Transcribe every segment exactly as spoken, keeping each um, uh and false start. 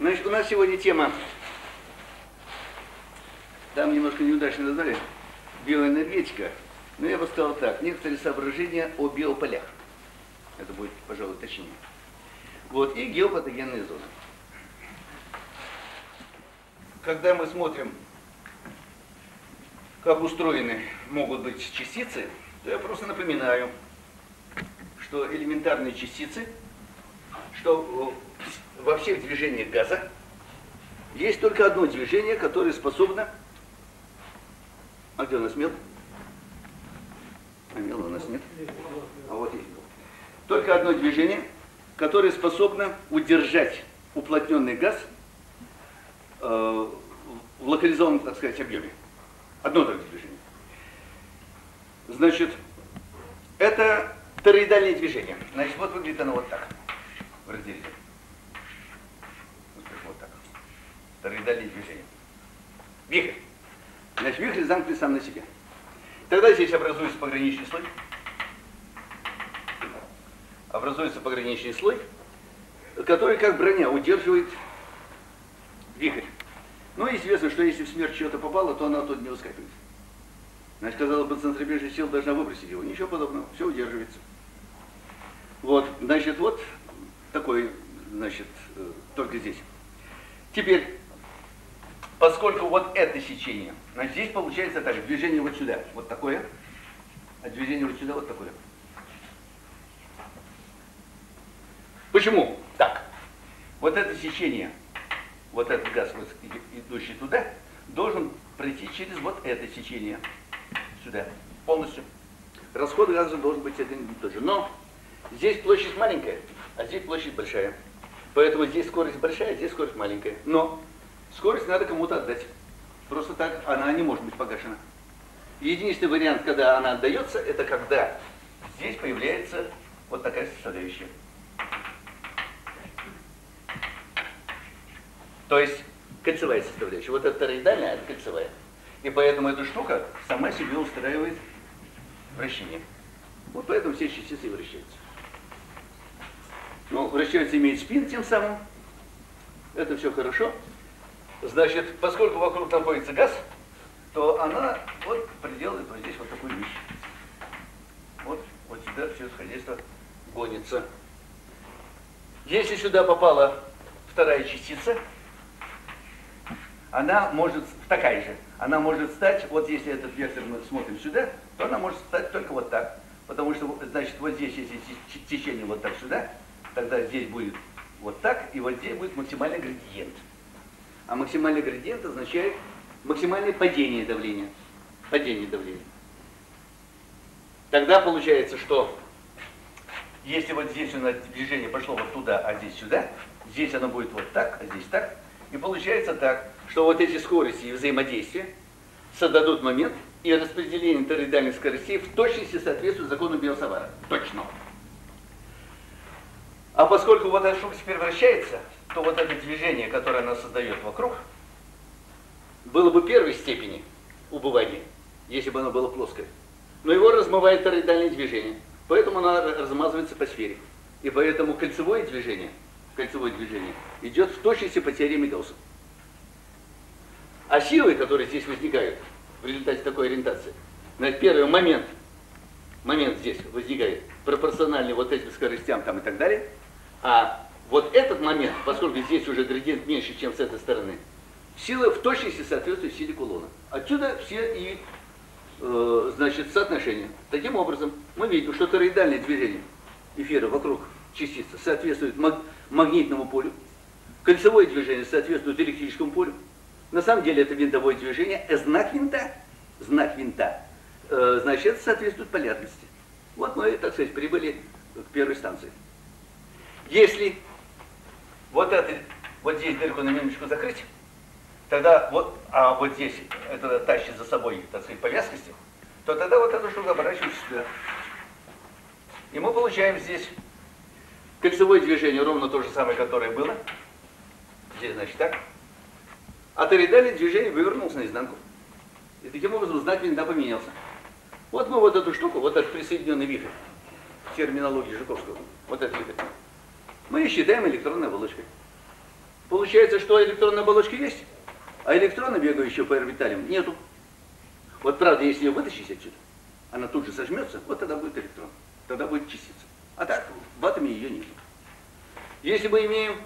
Значит, у нас сегодня тема, там немножко неудачно назвали, биоэнергетика. Но я бы сказал так, некоторые соображения о биополях. Это будет, пожалуй, точнее. Вот, и геопатогенные зоны. Когда мы смотрим, как устроены могут быть частицы, то я просто напоминаю, что элементарные частицы, что во всех движениях газа есть только одно движение, которое способно... А где у нас мел? А мела у нас нет. А вот есть мел. Только одно движение, которое способно удержать уплотненный газ э, в локализованном, так сказать, объеме. Одно только движение. Значит, это тороидальное движение. Значит, вот выглядит оно вот так. В разделе. Вот так. Тороидальное движение. Вихрь. Значит, вихрь замкнут сам на себе. Тогда здесь образуется пограничный слой. Образуется пограничный слой, который как броня удерживает вихрь. Ну, известно, что если в смерть чего-то попало, то она оттуда не выскакивает. Значит, казалось бы, центробежная сила должна выбросить его. Ничего подобного, все удерживается. Вот, значит, вот такой, значит, только здесь. Теперь, поскольку вот это сечение, значит, здесь получается так, движение вот сюда, вот такое, а движение вот сюда вот такое. Почему так? Вот это сечение, вот этот газ, вот, идущий туда, должен пройти через вот это сечение сюда, полностью. Расход газа должен быть один и тот же. Но здесь площадь маленькая, а здесь площадь большая. Поэтому здесь скорость большая, здесь скорость маленькая. Но скорость надо кому-то отдать. Просто так она не может быть погашена. Единственный вариант, когда она отдается, это когда здесь появляется вот такая составляющая. То есть кольцевая составляющая. Вот это тороидальная, а это кольцевая. И поэтому эта штука сама себе устраивает вращение. Вот поэтому все частицы вращаются. Ну, вращаются, имеет спин тем самым. Это все хорошо. Значит, поскольку вокруг находится газ, то она вот проделает вот здесь вот такую вещь. Вот, вот сюда все это хозяйство гонится. Если сюда попала вторая частица, она может, такая же, она может стать, вот если этот вектор мы смотрим сюда, то она может стать только вот так. Потому что, значит, вот здесь, если течение вот так сюда, тогда здесь будет вот так, и вот здесь будет максимальный градиент. А максимальный градиент означает максимальное падение давления. Падение давления. Тогда получается, что если вот здесь у нас движение пошло вот туда, а здесь сюда, здесь оно будет вот так, а здесь так. И получается так, что вот эти скорости и взаимодействия создадут момент, и распределение тороидальных скоростей в точности соответствует закону Биот-Савара. Точно. А поскольку вот эта штука теперь вращается, то вот это движение, которое она создает вокруг, было бы первой степени убывания, если бы оно было плоское. Но его размывает тороидальное движение. Поэтому оно размазывается по сфере. И поэтому кольцевое движение, кольцевое движение идет в точности по теореме Гаусса. А силы, которые здесь возникают в результате такой ориентации, значит, первый момент, момент здесь возникает пропорциональный вот этим скоростям там и так далее. А вот этот момент, поскольку здесь уже градиент меньше, чем с этой стороны, сила в точности соответствует силе кулона. Отсюда все и, э, значит, соотношения. Таким образом, мы видим, что тороидальное движение эфира вокруг частицы соответствует маг магнитному полю, кольцевое движение соответствует электрическому полю. На самом деле это винтовое движение, а знак винта, знак винта, э, значит, это соответствует полярности. Вот мы, так сказать, прибыли к первой станции. Если вот это, вот здесь дырку на минуточку закрыть, тогда вот, а вот здесь это тащит за собой, так сказать, по вязкости, то тогда вот эта штука оборачивается сюда. И мы получаем здесь кольцевое движение, ровно то же самое, которое было. Здесь, значит, так. А тороидальное движение вывернулось наизнанку. И таким образом знак винта поменялся. Вот мы вот эту штуку, вот этот присоединенный вихрь, в терминологии Жуковского, вот этот вихрь, мы считаем электронной оболочкой. Получается, что электронная оболочка есть, а электрона, бегающего по орбиталям, нету. Вот правда, если ее вытащить отсюда, она тут же сожмется, вот тогда будет электрон, тогда будет частица. А так, в атоме ее нет. Если мы имеем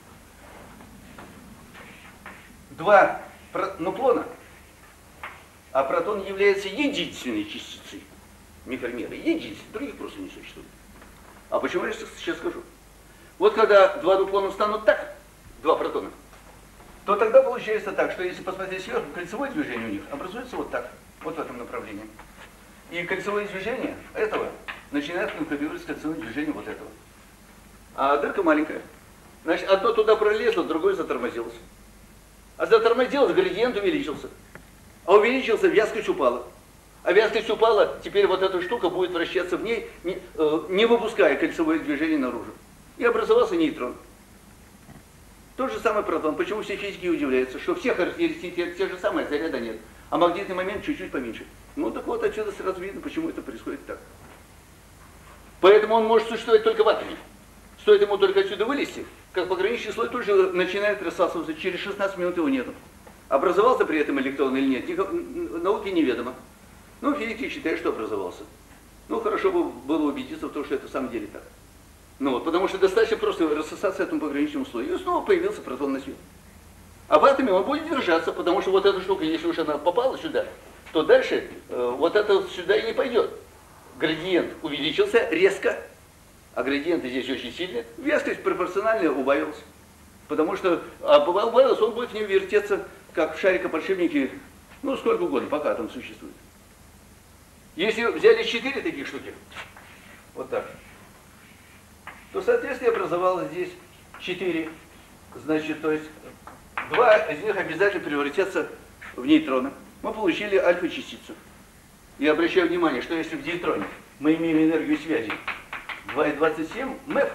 два нуклона, а протон является единственной частицей микромера, единственной, других просто не существует. А почему я сейчас скажу? Вот когда два нуклона станут так, два протона, то тогда получается так, что если посмотреть сверху, кольцевое движение у них образуется вот так, вот в этом направлении. И кольцевое движение этого начинает конкурировать с кольцевым движением вот этого. А дырка маленькая. Значит, одно туда пролезло, другое затормозилось. А затормозилось, градиент увеличился. А увеличился, вязкость упала. А вязкость упала, теперь вот эта штука будет вращаться в ней, не, э, не выпуская кольцевое движение наружу. И образовался нейтрон. То же самое протон. Почему все физики удивляются, что все характеристики те же самые, заряда нет. А магнитный момент чуть-чуть поменьше. Ну так вот отсюда сразу видно, почему это происходит так. Поэтому он может существовать только в атоме. Стоит ему только отсюда вылезти, как пограничный слой тут же начинает рассасываться, через шестнадцать минут его нету. Образовался при этом электрон или нет, науке неведомо. Ну, физики считают, что образовался. Ну, хорошо бы было убедиться в том, что это в самом деле так. Ну вот, потому что достаточно просто рассосаться этому пограничному слою, и снова появился протон на свет. А в атоме он будет держаться, потому что вот эта штука, если уж она попала сюда, то дальше э, вот это сюда и не пойдет. Градиент увеличился резко, а градиент здесь очень сильный, вязкость пропорционально убавилась. Потому что а убавилась, он будет в нем вертеться, как в шарикоподшипнике, ну сколько угодно, пока там существует. Если взяли четыре таких штуки, вот так, то, соответственно, образовалось здесь четыре, значит, то есть два из них обязательно превратятся в нейтроны. Мы получили альфа-частицу. И обращаю внимание, что если в нейтроне мы имеем энергию связи два и двадцать семь мэв,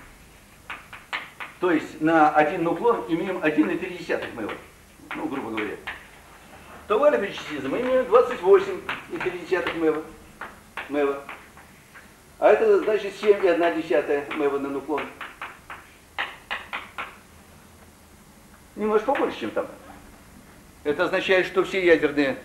то есть на один нуклон имеем один и три десятых мэва, ну, грубо говоря, то в альфа-частице мы имеем двадцать восемь и три десятых мэва. мэва. А это значит семь и одна десятая мэва на нуклон. Немножко побольше, чем там. Это означает, что все ядерные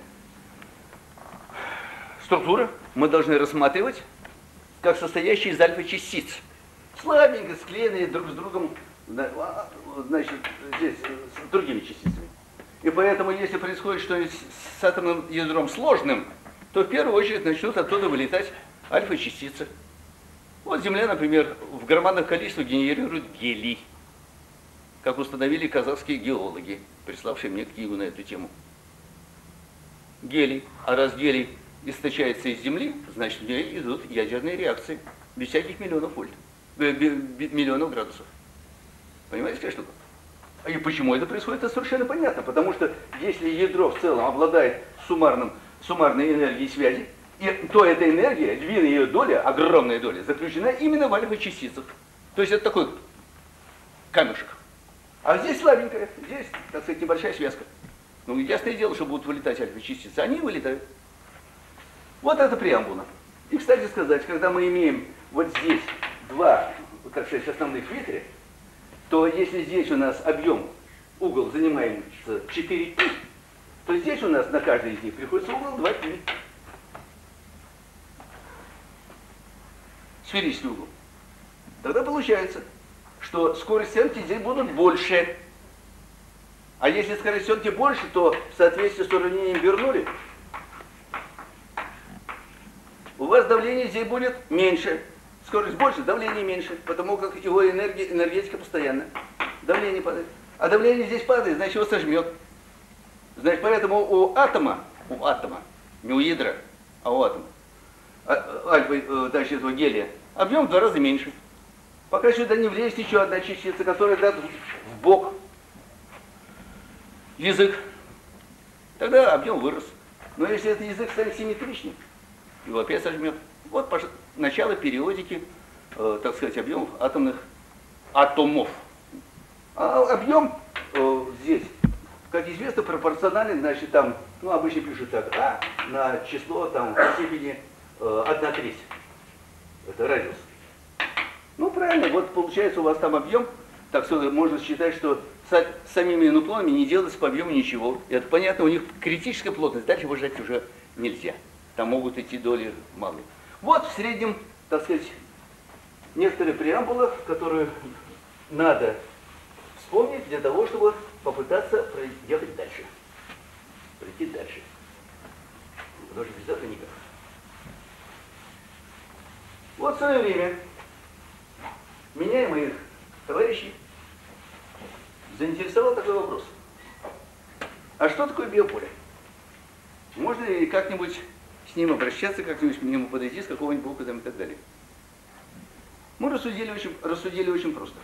структуры мы должны рассматривать как состоящие из альфа-частиц. Слабенько склеенные друг с другом, значит, здесь с другими частицами. И поэтому, если происходит что-нибудь с атомным ядром сложным, то в первую очередь начнут оттуда вылетать альфа-частицы. Вот Земля, например, в громадных количествах генерирует гелий, как установили казахские геологи, приславшие мне книгу на эту тему. Гелий. А раз гелий источается из Земли, значит, в ней идут ядерные реакции, без всяких миллионов вольт, миллионов градусов. Понимаете, какая штука? И почему это происходит, это совершенно понятно. Потому что если ядро в целом обладает суммарным, суммарной энергией связи, и, то эта энергия, львиная ее доля, огромная доля, заключена именно в альфа-частицах. То есть это такой камешек. А здесь слабенькая, здесь, так сказать, небольшая связка. Ну, ясное дело, что будут вылетать альфа-частицы. Они вылетают. Вот это преамбула. И, кстати сказать, когда мы имеем вот здесь два, так сказать, основных вихря, то если здесь у нас объем, угол занимается четыре пи, то здесь у нас на каждый из них приходится угол два пи. Сферический угол. Тогда получается, что скорость съемки здесь будут больше. А если скорость съемки больше, то в соответствии с уравнением Бернулли у вас давление здесь будет меньше. Скорость больше, давление меньше, потому как его энергия, энергетика постоянная. Давление падает. А давление здесь падает, значит его сожмет. Значит, поэтому у атома, у атома, не у ядра, а у атома, альфа, значит, этого гелия, объем в два раза меньше. Пока сюда не влезет еще одна частица, которая даст в бок язык, тогда объем вырос. Но если этот язык станет симметричным, его опять сожмет. Вот начало периодики, э, так сказать, объемов атомных атомов. А объем э, здесь, как известно, пропорциональный, значит, там, ну, обычно пишут так, а на число там в степени э, одна треть. Это радиус. Ну, правильно, вот получается у вас там объем, так что можно считать, что с самими нуклонами не делается по объему ничего. И это понятно, у них критическая плотность, дальше выжать уже нельзя. Там могут идти доли малые. Вот в среднем, так сказать, некоторые преамбулы, которые надо вспомнить для того, чтобы попытаться проехать дальше. Пройти дальше. Потому что без этого никак. Вот в свое время меня и моих товарищей заинтересовал такой вопрос. А что такое биополе? Можно ли как-нибудь с ним обращаться, как-нибудь к нему подойти, с какого-нибудь бока там и так далее? Мы рассудили очень, рассудили очень просто.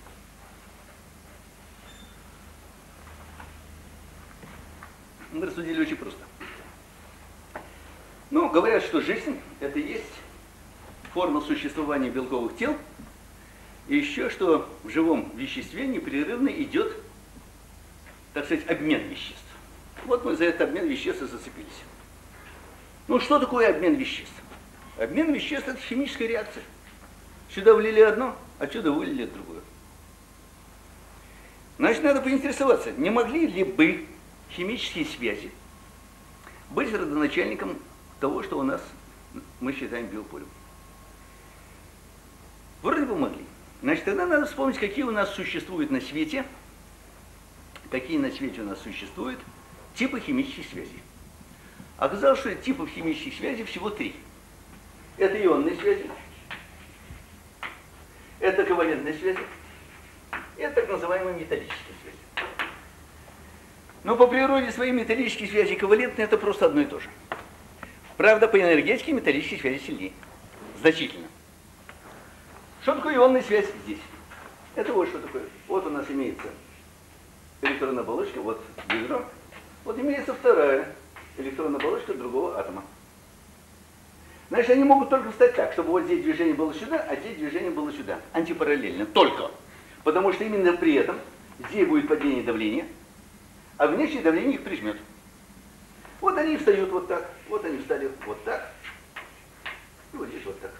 Мы рассудили очень просто. Ну, говорят, что жизнь – это и есть форма существования белковых тел, и еще что в живом веществе непрерывно идет, так сказать, обмен веществ. Вот мы за этот обмен веществ и зацепились. Ну, что такое обмен веществ? Обмен веществ – это химическая реакция. Сюда влили одно, отсюда вылили другое. Значит, надо поинтересоваться, не могли ли бы химические связи быть родоначальником того, что у нас мы считаем биополем? Вроде бы могли. Значит, тогда надо вспомнить, какие у нас существуют на свете, какие на свете у нас существуют типы химических связей. Оказалось, что типов химических связей всего три. Это ионные связи, это ковалентные связи, и это так называемые металлические связи. Но по природе своей металлические связи и ковалентные это просто одно и то же. Правда, по энергетике металлические связи сильнее. Значительно. Что такое ионная связь здесь? Это вот что такое. Вот у нас имеется электронная оболочка, вот ядро. Вот имеется вторая электронная оболочка другого атома. Значит, они могут только встать так, чтобы вот здесь движение было сюда, а здесь движение было сюда. Антипараллельно. Только. Потому что именно при этом здесь будет падение давления, а внешнее давление их прижмет. Вот они встают вот так, вот они встали вот так, и вот здесь вот так.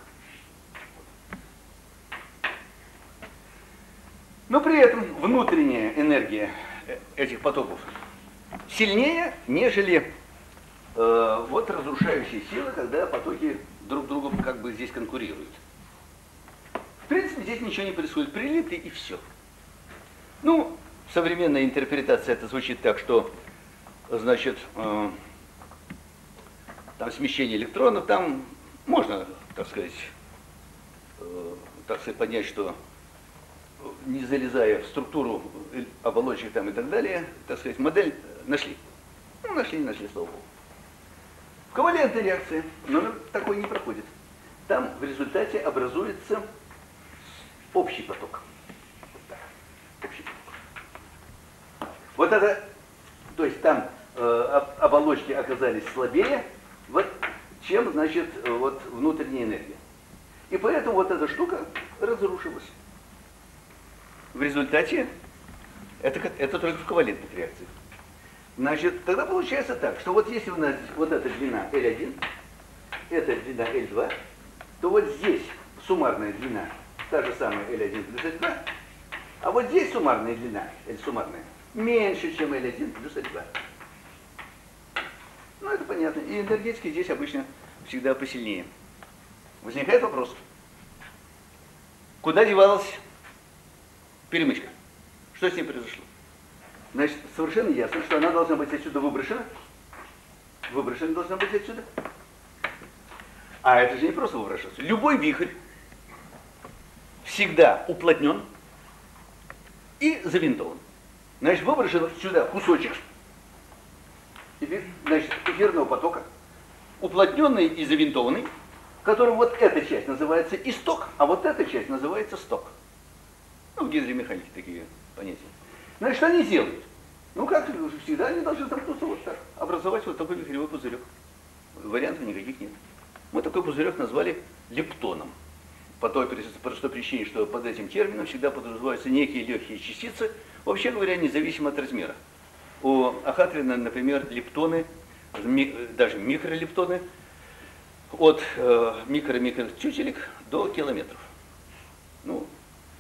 Но при этом внутренняя энергия этих потоков сильнее, нежели э, вот разрушающие силы, когда потоки друг другу как бы здесь конкурируют. В принципе, здесь ничего не происходит. Прилиты и все. Ну, современная интерпретация это звучит так, что, значит, э, там смещение электронов, там можно, так сказать, э, так сказать, понять, что не залезая в структуру оболочек там и так далее, так сказать, модель нашли. Ну, нашли, нашли, слава богу. В ковалентной реакции номер такой не проходит. Там в результате образуется общий поток. Вот так. Общий поток. Вот это, то есть там э, оболочки оказались слабее, вот, чем, значит, вот внутренняя энергия. И поэтому вот эта штука разрушилась. В результате, это, это только в ковалентных реакциях. Значит, тогда получается так, что вот если у нас вот эта длина эль один, эта длина эль два, то вот здесь суммарная длина та же самая эль один плюс эль два, а вот здесь суммарная длина, L суммарная, меньше, чем эль один плюс эль два. Ну, это понятно. И энергетика здесь обычно всегда посильнее. Возникает вопрос, куда девалась перемычка? Что с ней произошло? Значит, совершенно ясно, что она должна быть отсюда выброшена. Выброшена должна быть отсюда. А это же не просто выброшаться. Любой вихрь всегда уплотнен и завинтован. Значит, выброшен сюда кусочек, значит, эфирного потока, уплотненный и завинтованный, который вот эта часть называется исток, а вот эта часть называется сток. Ну, в гидромеханике такие понятия. Значит, что они делают? Ну, как всегда, они должны замкнуться вот так, образовать вот такой вихревой пузырек. Вариантов никаких нет. Мы такой пузырек назвали лептоном. По той простой причине, что под этим термином всегда подразумеваются некие легкие частицы, вообще говоря, независимо от размера. У Ахатрина, например, лептоны, даже микролептоны, от э, микро-микротютелек до километров. Ну,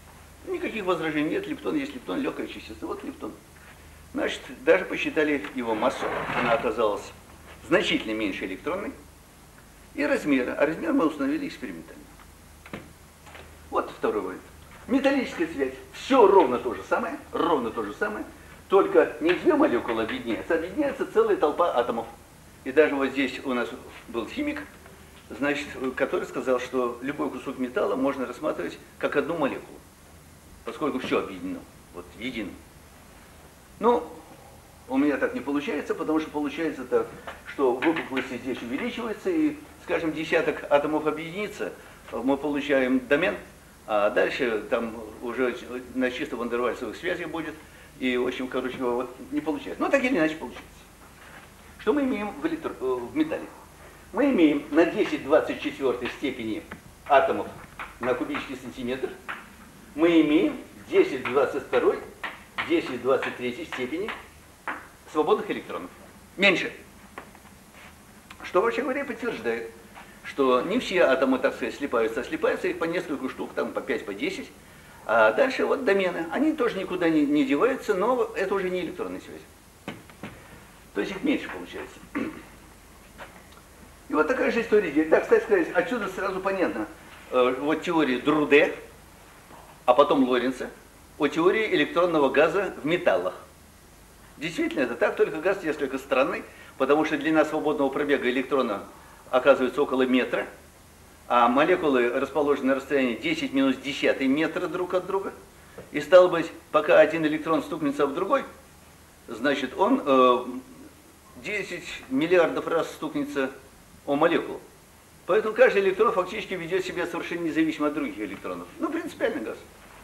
Никаких возражений нет, лептон есть лептон, легкое частица, вот лептон. Значит, даже посчитали его массу, она оказалась значительно меньше электронной, и размера, а размер мы установили экспериментально. Вот второй вариант. Металлическая связь, все ровно то же самое, ровно то же самое, только не две молекулы объединяются, объединяется целая толпа атомов. И даже вот здесь у нас был химик, значит, который сказал, что любой кусок металла можно рассматривать как одну молекулу, поскольку все объединено, вот в едином. Ну, у меня так не получается, потому что получается так, что выпуклости здесь увеличиваются, и, скажем, десяток атомов объединится, мы получаем домен, а дальше там уже на чисто вандервальсовых связях будет, и, в общем, короче, вот не получается. Ну, так или иначе получается. Что мы имеем в, электро... в металле? Мы имеем на десять в двадцать четвёртой степени атомов на кубический сантиметр, мы имеем десять в двадцать второй, десять в двадцать третьей степени свободных электронов. Меньше. Что, вообще говоря, подтверждает, что не все атомы, так сказать, слипаются, а слипаются их по несколько штук, там по пять, по десять. А дальше вот домены. Они тоже никуда не, не деваются, но это уже не электронная связь. То есть их меньше получается. И вот такая же история здесь. Да, кстати сказать, отсюда сразу понятно. Э, вот теория Друде, а потом Лоренца, о теории электронного газа в металлах. Действительно, это так, только газ несколько странный, потому что длина свободного пробега электрона оказывается около метра, а молекулы расположены на расстоянии десять минус десятый метра друг от друга. И стало быть, пока один электрон стукнется в другой, значит, он э, десять миллиардов раз стукнется о молекулу. Поэтому каждый электрон фактически ведет себя совершенно независимо от других электронов. Ну, принципиальный газ.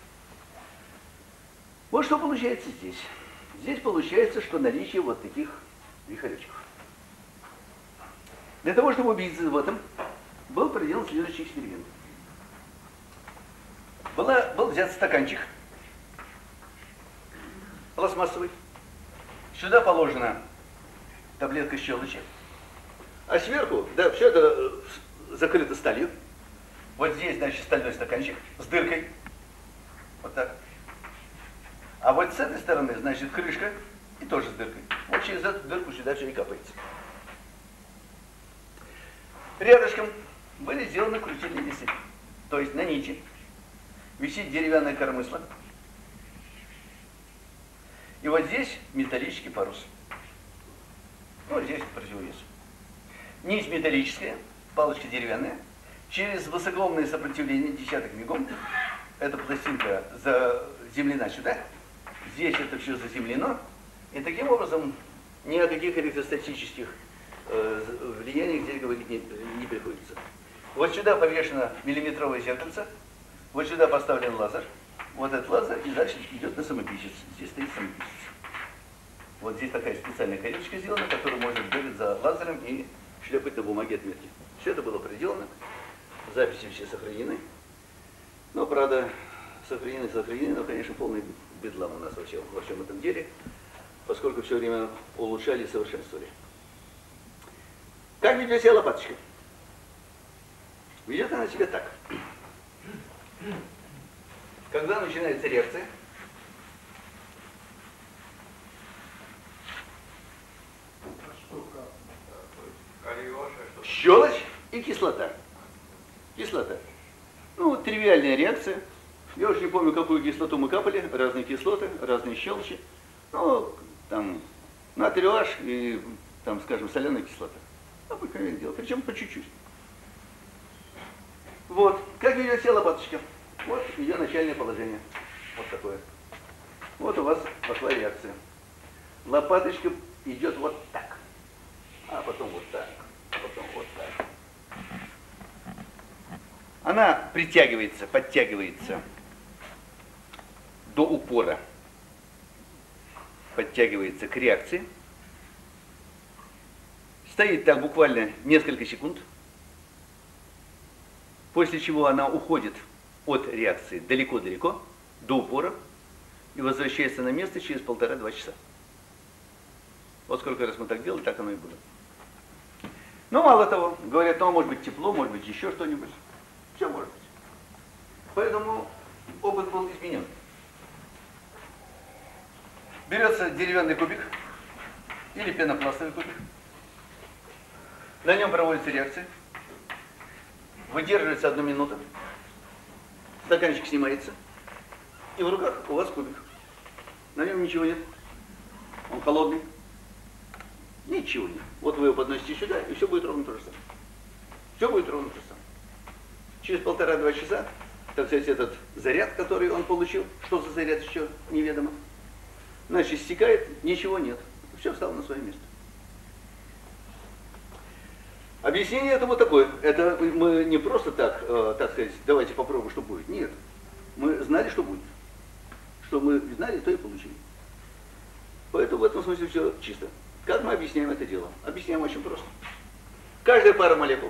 Вот что получается здесь. Здесь получается, что наличие вот таких вихречков. Для того, чтобы убедиться в этом, был проделан следующий эксперимент. Была, был взят стаканчик пластмассовый. Сюда положена таблетка щелочи. А сверху, да, все это закрыто сталью. Вот здесь, значит, стальной стаканчик с дыркой. Вот так. А вот с этой стороны, значит, крышка и тоже с дыркой. Вот через эту дырку сюда все и капается. Рядышком были сделаны крутильные весы. То есть на нити висит деревянное коромысло. И вот здесь металлический парус. Ну, здесь противовес. Нить металлическая, палочка деревянная. Через высокоомное сопротивление, десяток мегом, эта пластинка заземлена сюда. Здесь это все заземлено. И таким образом ни о каких электростатических э, влияниях здесь говорить не, не приходится. Вот сюда повешено миллиметровое зеркальце. Вот сюда поставлен лазер. Вот этот лазер, и дальше идет на самописец. Здесь стоит самописец. Вот здесь такая специальная коробочка сделана, которую можно бегать за лазером и шлепать на бумаге отметки. Все это было проделано. Записи все сохранены. Но, правда, сохранены, сохранены, но, конечно, полный бедлам у нас во всем, во всем этом деле, поскольку все время улучшали и совершенствовали. Как ведет себя лопаточка? Ведет она себя так. Когда начинается реакция, щелочь и кислота. Кислота. Ну, тривиальная реакция. Я уже не помню, какую кислоту мы капали. Разные кислоты, разные щелочи. Ну, там, натрий ОН и, там, скажем, соляная кислота. Обыкновенное дело. Причем по чуть-чуть. Вот. Как ведет себя лопаточка? Вот ее начальное положение. Вот такое. Вот у вас пошла реакция. Лопаточка идет вот так. А потом вот так. А потом вот так. Она притягивается, подтягивается до упора. Подтягивается к реакции. Стоит так буквально несколько секунд. После чего она уходит от реакции далеко-далеко, до упора, и возвращается на место через полтора-два часа. Вот сколько раз мы так делали, так оно и было. Но мало того, говорят, ну, может быть тепло, может быть еще что-нибудь. Все может быть. Поэтому опыт был изменен. Берется деревянный кубик или пенопластовый кубик, на нем проводится реакция, выдерживается одну минуту, стаканчик снимается, и в руках у вас кубик. На нем ничего нет, он холодный, ничего нет. Вот вы его подносите сюда, и все будет ровно то же самое. Все будет ровно то же самое. Через полтора-два часа, так сказать, этот заряд, который он получил, что за заряд еще неведомо, значит, стекает, ничего нет. Все встало на свое место. Объяснение этому такое. Это мы не просто так, э, так сказать, давайте попробуем, что будет. Нет. Мы знали, что будет. Что мы знали, то и получили. Поэтому в этом смысле все чисто. Как мы объясняем это дело? Объясняем очень просто. Каждая пара молекул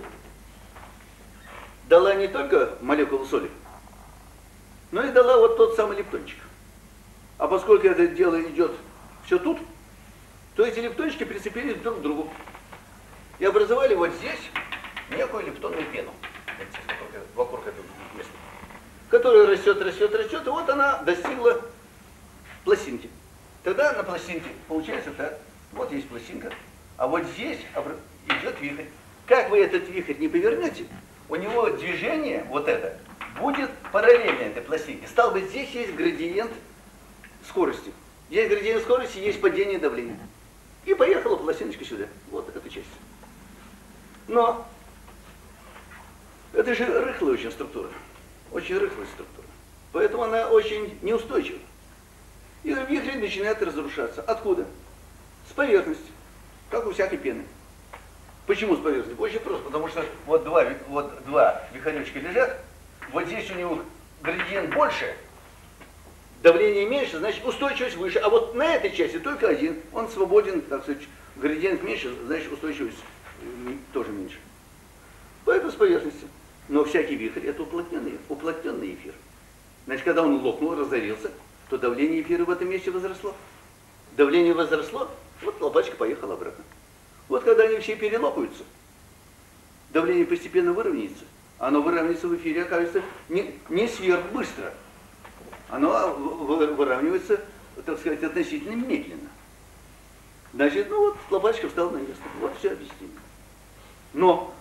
дала не только молекулу соли, но и дала вот тот самый лептончик. А поскольку это дело идет все тут, то эти лептончики прицепились друг к другу и образовали вот здесь некую лептонную пену вокруг этого места, которая растет, растет, растет, и вот она достигла пластинки. Тогда на пластинке получается так, вот есть пластинка, а вот здесь идет вихрь. Как вы этот вихрь не повернете, у него движение, вот это, будет параллельно этой пластинке. Стало быть, здесь есть градиент скорости. Есть градиент скорости, есть падение давления. И поехала пластиночка сюда. Вот эта часть. Но это же рыхлая очень структура. Очень рыхлая структура. Поэтому она очень неустойчива. И вихрь начинает разрушаться. Откуда? С поверхности. Как у всякой пены. Почему с поверхности? Очень просто. Потому что вот два, вот два вихречка лежат. Вот здесь у него градиент больше. Давление меньше, значит устойчивость выше. А вот на этой части только один. Он свободен, так сказать, градиент меньше, значит устойчивость тоже меньше. Поэтому с поверхности. Но всякий вихрь это уплотненный, уплотненный эфир. Значит, когда он лопнул, разорился, то давление эфира в этом месте возросло. Давление возросло, вот лопаточка поехала обратно. Вот когда они все перелопаются, давление постепенно выровняется. Оно выравнивается в эфире, окажется, не, не сверхбыстро. Оно выравнивается, так сказать, относительно медленно. Значит, ну вот, лопаточка встала на место. Вот все объяснение. Но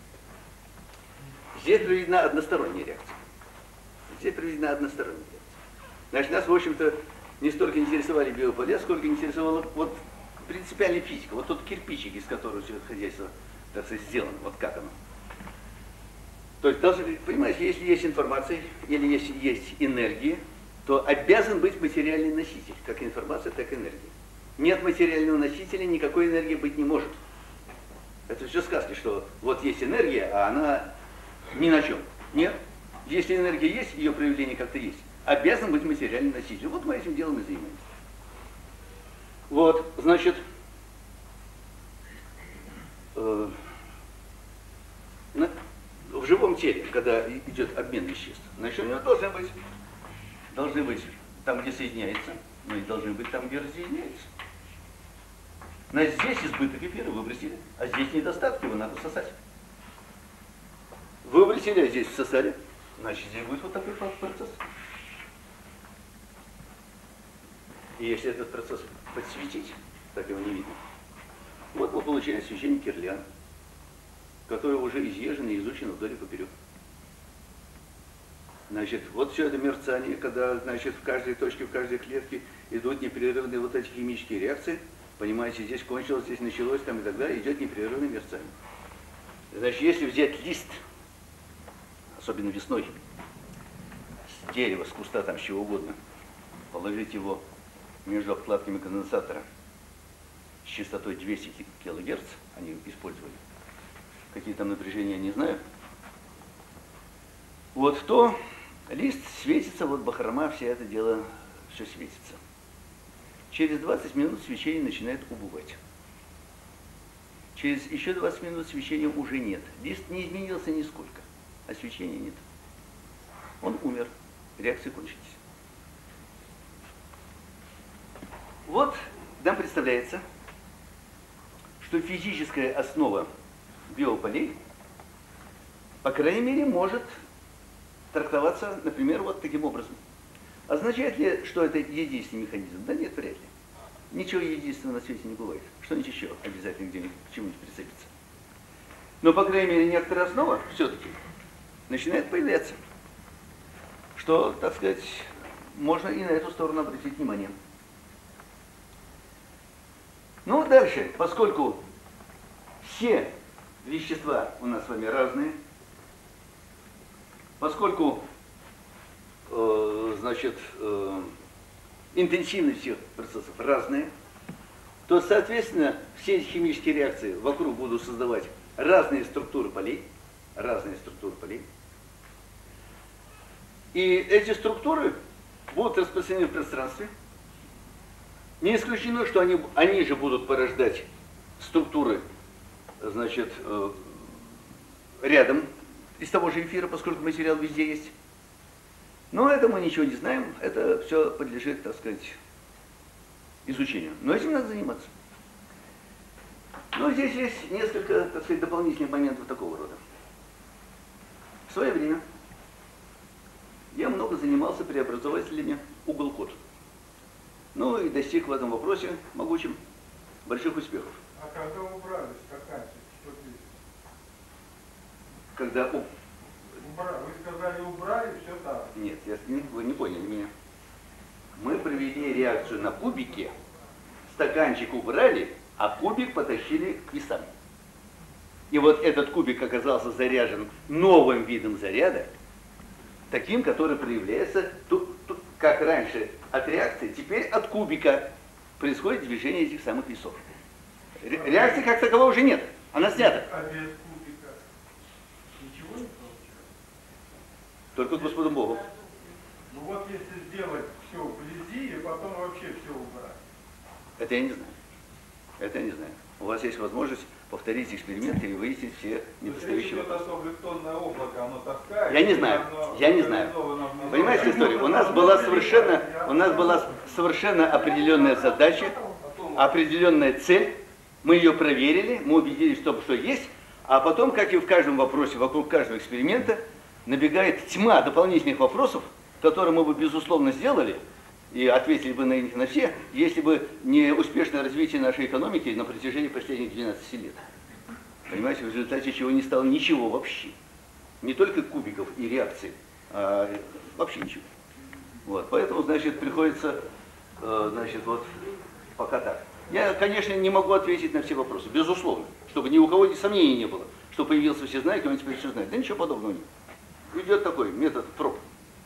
здесь проведена односторонняя реакция. Здесь проведена односторонняя реакция. Значит, нас, в общем-то, не столько интересовали биополя, сколько интересовала вот принципиальная физика. Вот тот кирпичик, из которого все это хозяйство, так сказать, сделано. Вот как оно. То есть, должны, понимаете, если есть информация или если есть энергия, то обязан быть материальный носитель, как информация, так и энергия. Нет материального носителя, никакой энергии быть не может. Это все сказки, что вот есть энергия, а она ни на чем. Нет. Если энергия есть, ее проявление как-то есть. Обязан быть материальный носитель. Вот мы этим делом и занимаемся. Вот, значит, э, на, в живом теле, когда идет обмен веществ, значит, у него должны быть, должны быть там, где соединяется, но и должны быть там, где разъединяется. Значит, здесь избыток эфира выбросили, а здесь недостаток, его надо всосать. Выбросили, а здесь всосали, значит, здесь будет вот такой процесс. И если этот процесс подсветить, так его не видно, вот мы получаем свечение Кирляна, которое уже изъезжено и изучено вдоль и поперек. Значит, вот все это мерцание, когда, значит, в каждой точке, в каждой клетке идут непрерывные вот эти химические реакции. Понимаете, здесь кончилось, здесь началось, там и так далее, идет непрерывное мерцание. Значит, если взять лист, особенно весной, с дерева, с куста, там, с чего угодно, положить его между обкладками конденсатора с частотой двести килогерц, они использовали, какие там напряжения, не знаю, вот то лист светится, вот бахрома, все это дело, все светится. Через двадцать минут свечение начинает убывать. Через еще двадцать минут свечения уже нет. Лист не изменился нисколько, а свечения нет. Он умер, реакции кончились. Вот нам представляется, что физическая основа биополей, по крайней мере, может трактоваться, например, вот таким образом. Означает ли, что это единственный механизм? Да нет, вряд ли. Ничего единственного на свете не бывает. Что-нибудь еще обязательно где-нибудь к чему-нибудь прицепится. Но, по крайней мере, некоторая основа все-таки начинает появляться. Что, так сказать, можно и на эту сторону обратить внимание. Ну, дальше, поскольку все вещества у нас с вами разные, поскольку, э, значит, э, интенсивность всех процессов разная, то, соответственно, все эти химические реакции вокруг будут создавать разные структуры полей, разные структуры полей. И эти структуры будут распространены в пространстве. Не исключено, что они, они же будут порождать структуры, значит, э, рядом из того же эфира, поскольку материал везде есть. Но это мы ничего не знаем, это все подлежит, так сказать, изучению. Но этим надо заниматься. Но здесь есть несколько, так сказать, дополнительных моментов такого рода. В свое время я много занимался преобразователями угол-код. Ну и достиг в этом вопросе могучим больших успехов. А когда убрались, какая что здесь? Когда у... Убрали. Вы сказали, убрали, все так. Нет, я, вы не поняли меня. Мы провели реакцию на кубике, стаканчик убрали, а кубик потащили к весам. И вот этот кубик оказался заряжен новым видом заряда, таким, который проявляется, тут, тут, как раньше от реакции, теперь от кубика происходит движение этих самых весов. Ре реакции как таковой уже нет, она снята. А без кубика ничего не получается? Только Господу Богу. Ну вот если сделать все вблизи и потом вообще все убрать. Это я не знаю. Это я не знаю. У вас есть возможность повторить эксперимент и выяснить все недостающие вопросы. Облако, оно таскает, я не знаю, я не знаю. Понимаете историю? У нас была совершенно, у нас была совершенно определенная задача, определенная цель. Мы ее проверили, мы убедились в том, что есть, а потом, как и в каждом вопросе, вокруг каждого эксперимента, набегает тьма дополнительных вопросов, которые мы бы, безусловно, сделали, и ответили бы на них на все, если бы не успешное развитие нашей экономики на протяжении последних двенадцати лет. Понимаете, в результате чего не стало ничего вообще. Не только кубиков и реакций, а вообще ничего. Вот, поэтому, значит, приходится, э, значит, вот пока так. Я, конечно, не могу ответить на все вопросы, безусловно, чтобы ни у кого сомнений не было, что появился всезнайка, он теперь все знает. Да ничего подобного нет. Идет такой метод проб.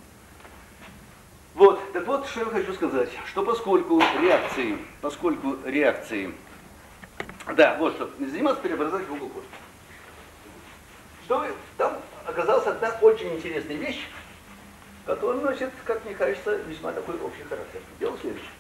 Вот, так вот, что я хочу сказать, что поскольку реакции, поскольку реакции, да, вот что, занимался преобразователем в угол-код. Что там оказалась одна очень интересная вещь, которая носит, как мне кажется, весьма такой общий характер. Дело следующее.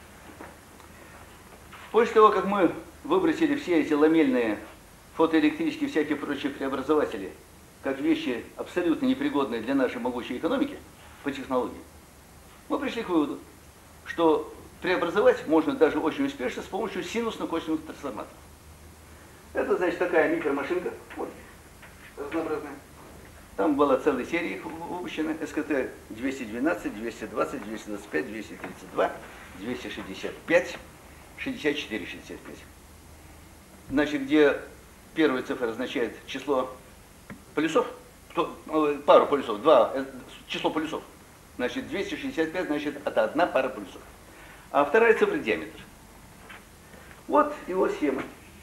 После того, как мы выбросили все эти ламельные, фотоэлектрические, всякие прочие преобразователи, как вещи абсолютно непригодные для нашей могучей экономики по технологии, мы пришли к выводу, что преобразовать можно даже очень успешно с помощью синусно-косинусных трансформаторов. Это, значит, такая микромашинка, вот, разнообразная. Там была целая серия их выпущена, эс ка тэ двести двенадцать, двести двадцать, двести двадцать пять, двести тридцать два, двести шестьдесят пять, шестьдесят четыре, шестьдесят пять. Значит, где первая цифра означает число полюсов, пару полюсов, два, число полюсов. Значит, двести шестьдесят пять, значит, это одна пара полюсов. А вторая цифра диаметр. Вот его схема.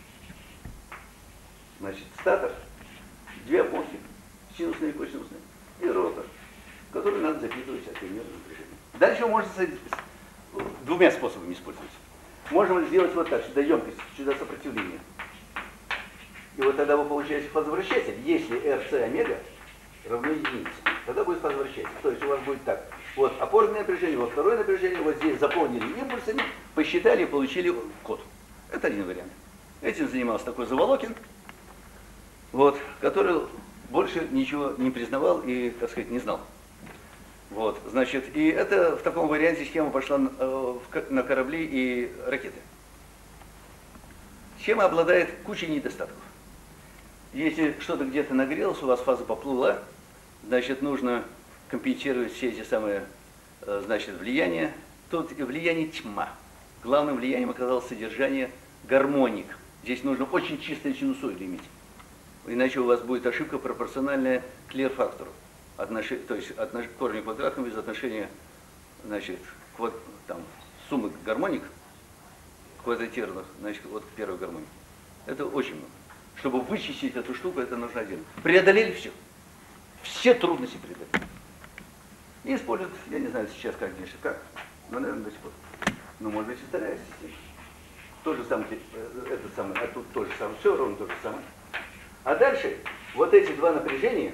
Значит, статор, две опорки, синусные и косинусные, и ротор, который надо запитывать от примерного напряжения. Дальше можно двумя способами использовать. Можем сделать вот так, сюда емкость, сюда сопротивление. И вот тогда вы получаете фазовращатель, если эр си омега равно единице. Тогда будет фазовращатель. То есть у вас будет так. Вот опорное напряжение, вот второе напряжение, вот здесь заполнили импульсами, посчитали и получили код. Это один вариант. Этим занимался такой Заволокин, вот, который больше ничего не признавал и, так сказать, не знал. Вот, значит, и это в таком варианте схема пошла на корабли и ракеты. Схема обладает кучей недостатков. Если что-то где-то нагрелось, у вас фаза поплыла, значит, нужно компенсирует все эти самые, значит, влияния. Тут влияние тьма. Главным влиянием оказалось содержание гармоник. Здесь нужно очень чистое синусоиды иметь. Иначе у вас будет ошибка пропорциональная клир-фактору. Отнош... То есть отнош... корень квадратного без отношения, значит, квад... там, суммы гармоник квадратированных, значит, вот к первой гармонии. Это очень много. Чтобы вычистить эту штуку, это нужно один. Преодолели все. Все трудности преодолели. И используют, я не знаю сейчас, как конечно, как, но, наверное, до сих пор. Ну, может быть, и стараются. То же самое, это самое, а тут то же самое, все ровно то же самое. А дальше вот эти два напряжения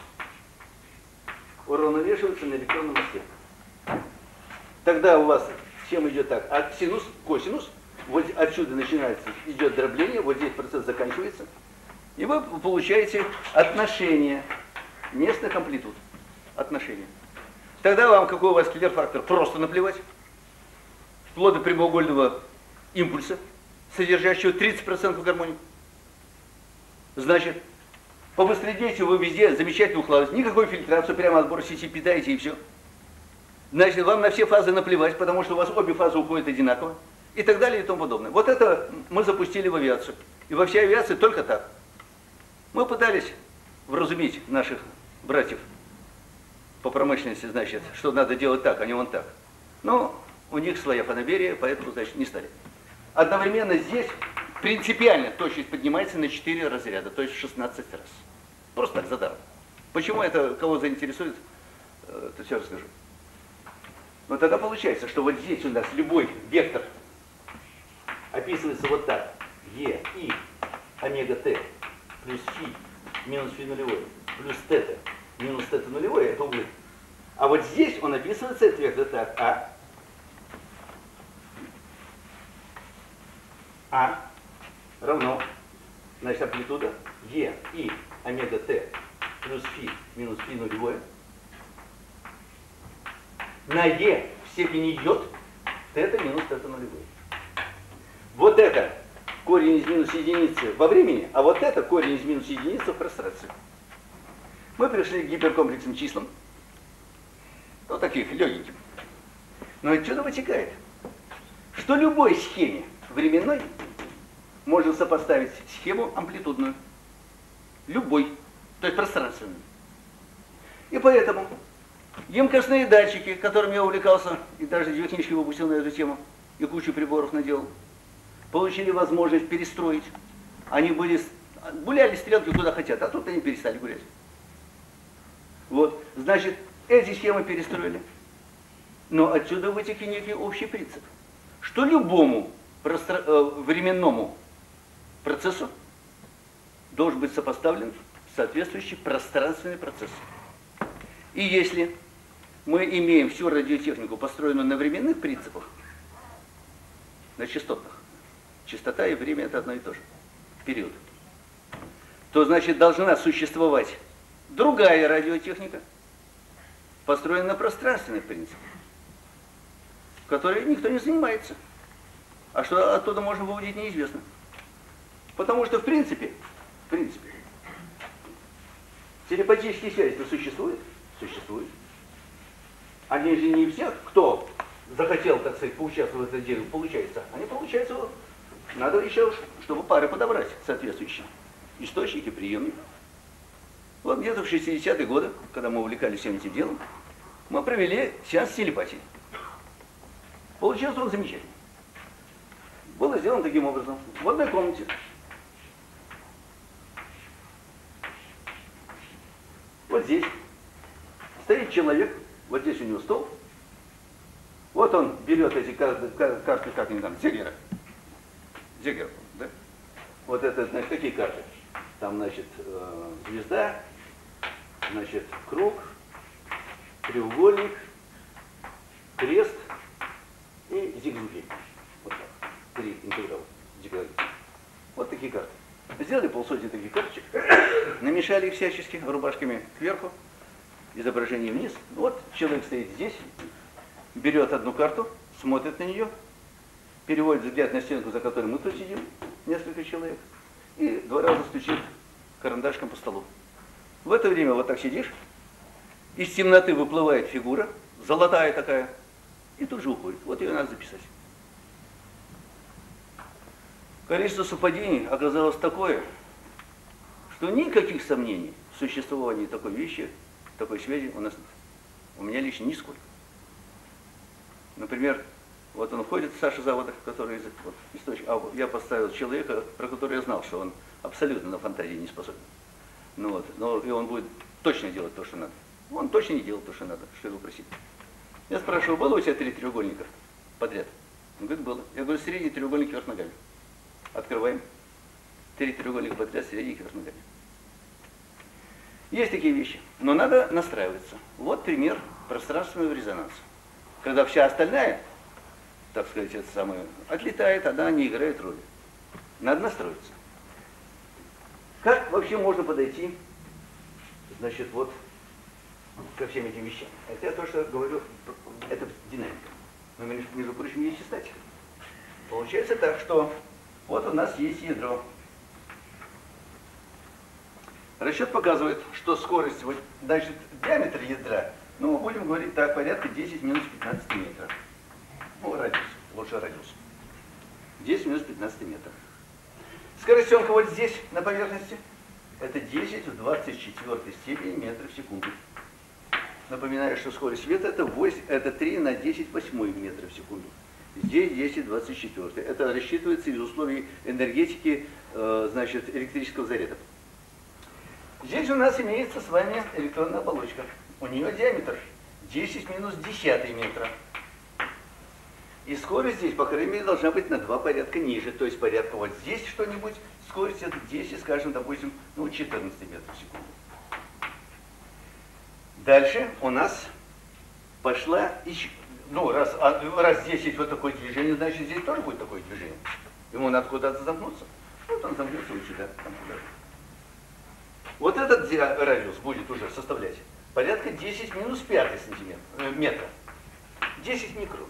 уравновешиваются на электронном мосте. Тогда у вас схема идет так, от синус, косинус, вот отсюда начинается, идет дробление, вот здесь процесс заканчивается, и вы получаете отношение местных амплитуд. Отношения. Тогда вам, какой у вас клир-фактор, просто наплевать. Вплоть до прямоугольного импульса, содержащего тридцать процентов гармоник. Значит, по восприятию вы везде замечательно укладываете, никакой фильтрации, прямо отбор сети питаете и все. Значит, вам на все фазы наплевать, потому что у вас обе фазы уходят одинаково. И так далее и тому подобное. Вот это мы запустили в авиацию. И во всей авиации только так. Мы пытались вразумить наших братьев по промышленности, значит, что надо делать так, а не вон так. Но у них своя фанаберия, поэтому, значит, не стали. Одновременно здесь принципиально точность поднимается на четыре разряда, то есть в шестнадцать раз. Просто так, задаром. Почему это кого заинтересует, это все расскажу. Но тогда получается, что вот здесь у нас любой вектор описывается вот так. Е, И, омега Т, плюс фи, минус фи нулевой, плюс тета, минус тета нулевой, это углы. А вот здесь он описывается, этот вектор так. А, А равно, значит, амплитуда Е, И, омега Т, плюс фи, минус фи нулевое. На Е в степени йод, тета минус тета нулевой. Вот это корень из минус единицы во времени, а вот это корень из минус единицы в пространстве. Мы пришли к гиперкомплексным числам, ну таких легеньких. Но отсюда вытекает, что любой схеме временной можно сопоставить схему амплитудную. Любой, то есть пространственную. И поэтому емкостные датчики, которыми я увлекался, и даже две книжки выпустил на эту тему, и кучу приборов наделал, получили возможность перестроить. Они были, гуляли стрелки куда хотят, а тут они перестали гулять. Вот, значит, эти схемы перестроили. Но отсюда вытек и некий общий принцип, что любому простра... э, временному процессу должен быть сопоставлен соответствующий пространственный процесс. И если мы имеем всю радиотехнику, построенную на временных принципах, на частотных, частота и время это одно и то же, период, то значит должна существовать другая радиотехника, построенная на пространственных принципах, которой никто не занимается. А что оттуда можно выудить, неизвестно. Потому что в принципе, в принципе, телепатические связи существуют? Существуют. Они же не всех, кто захотел, так сказать, поучаствовать в этом деле, получается. Они получаются, надо еще, чтобы пары подобрать соответствующие источники, приемники. Вот где-то в шестидесятые годы, когда мы увлекались всем этим делом, мы провели сеанс телепатии. Получилось он замечательно. Было сделано таким образом. В одной комнате. Вот здесь стоит человек, вот здесь у него стол. Вот он берет эти карты, карты как они там, Зиггера. Зиггер, да? Вот это, значит, какие карты? Там, значит, звезда, значит, круг, треугольник, крест и зигзаги. Вот так. Три интеграла. Зигзаги. Вот такие карты. Сделали полсотни таких карточек, намешали их всячески рубашками кверху, изображение вниз. Вот человек стоит здесь, берет одну карту, смотрит на нее, переводит взгляд на стенку, за которой мы тут сидим, несколько человек, и два раза стучит карандашком по столу. В это время вот так сидишь, из темноты выплывает фигура, золотая такая, и тут же уходит. Вот ее надо записать. Количество совпадений оказалось такое, что никаких сомнений в существовании такой вещи, такой связи у нас нет. У меня лично нисколько. Например, вот он входит, Саша Заводов, который вот, источник, а я поставил человека, про которого я знал, что он абсолютно на фантазии не способен. Ну вот, но и он будет точно делать то, что надо. Он точно не делал то, что надо, что его просили. Я спрашиваю, было у тебя три треугольника подряд? Он говорит, было. Я говорю, средний треугольник вверх ногами. Открываем. Три треугольника подряд, средний вверх ногами. Есть такие вещи, но надо настраиваться. Вот пример пространственного резонанса. Когда вся остальная, так сказать, это самое, отлетает, она не играет роли. Надо настроиться. Как вообще можно подойти, значит, вот ко всем этим вещам? Это я то, что говорю, это динамика. Но, между прочим, есть и статика. Получается так, что вот у нас есть ядро. Расчет показывает, что скорость, вот, значит, диаметр ядра, ну, мы будем говорить так, порядка десять минус пятнадцать метров. Ну, радиус, лучше радиус. десять минус пятнадцать метров. Скоростенка вот здесь, на поверхности, это десять в двадцать четвёртой степени метров в секунду. Напоминаю, что скорость света это, восемь, это три на десять восьмых метров в секунду. Здесь десять в двадцать четвёртой. Это рассчитывается из условий энергетики, э, значит, электрического заряда. Здесь у нас имеется с вами электронная оболочка. У нее диаметр десять минус десятый метра. И скорость здесь, по крайней мере, должна быть на два порядка ниже. То есть порядка вот здесь что-нибудь, скорость это десять, скажем, допустим, ну, четырнадцать метров в секунду. Дальше у нас пошла еще, ну, раз, раз десять вот такое движение, значит, здесь тоже будет такое движение. Ему надо куда-то замкнуться. Вот он замкнется вот сюда, там куда-то. Вот этот радиус будет уже составлять порядка десять минус пятый сантиметр, э, метра. десять микрон.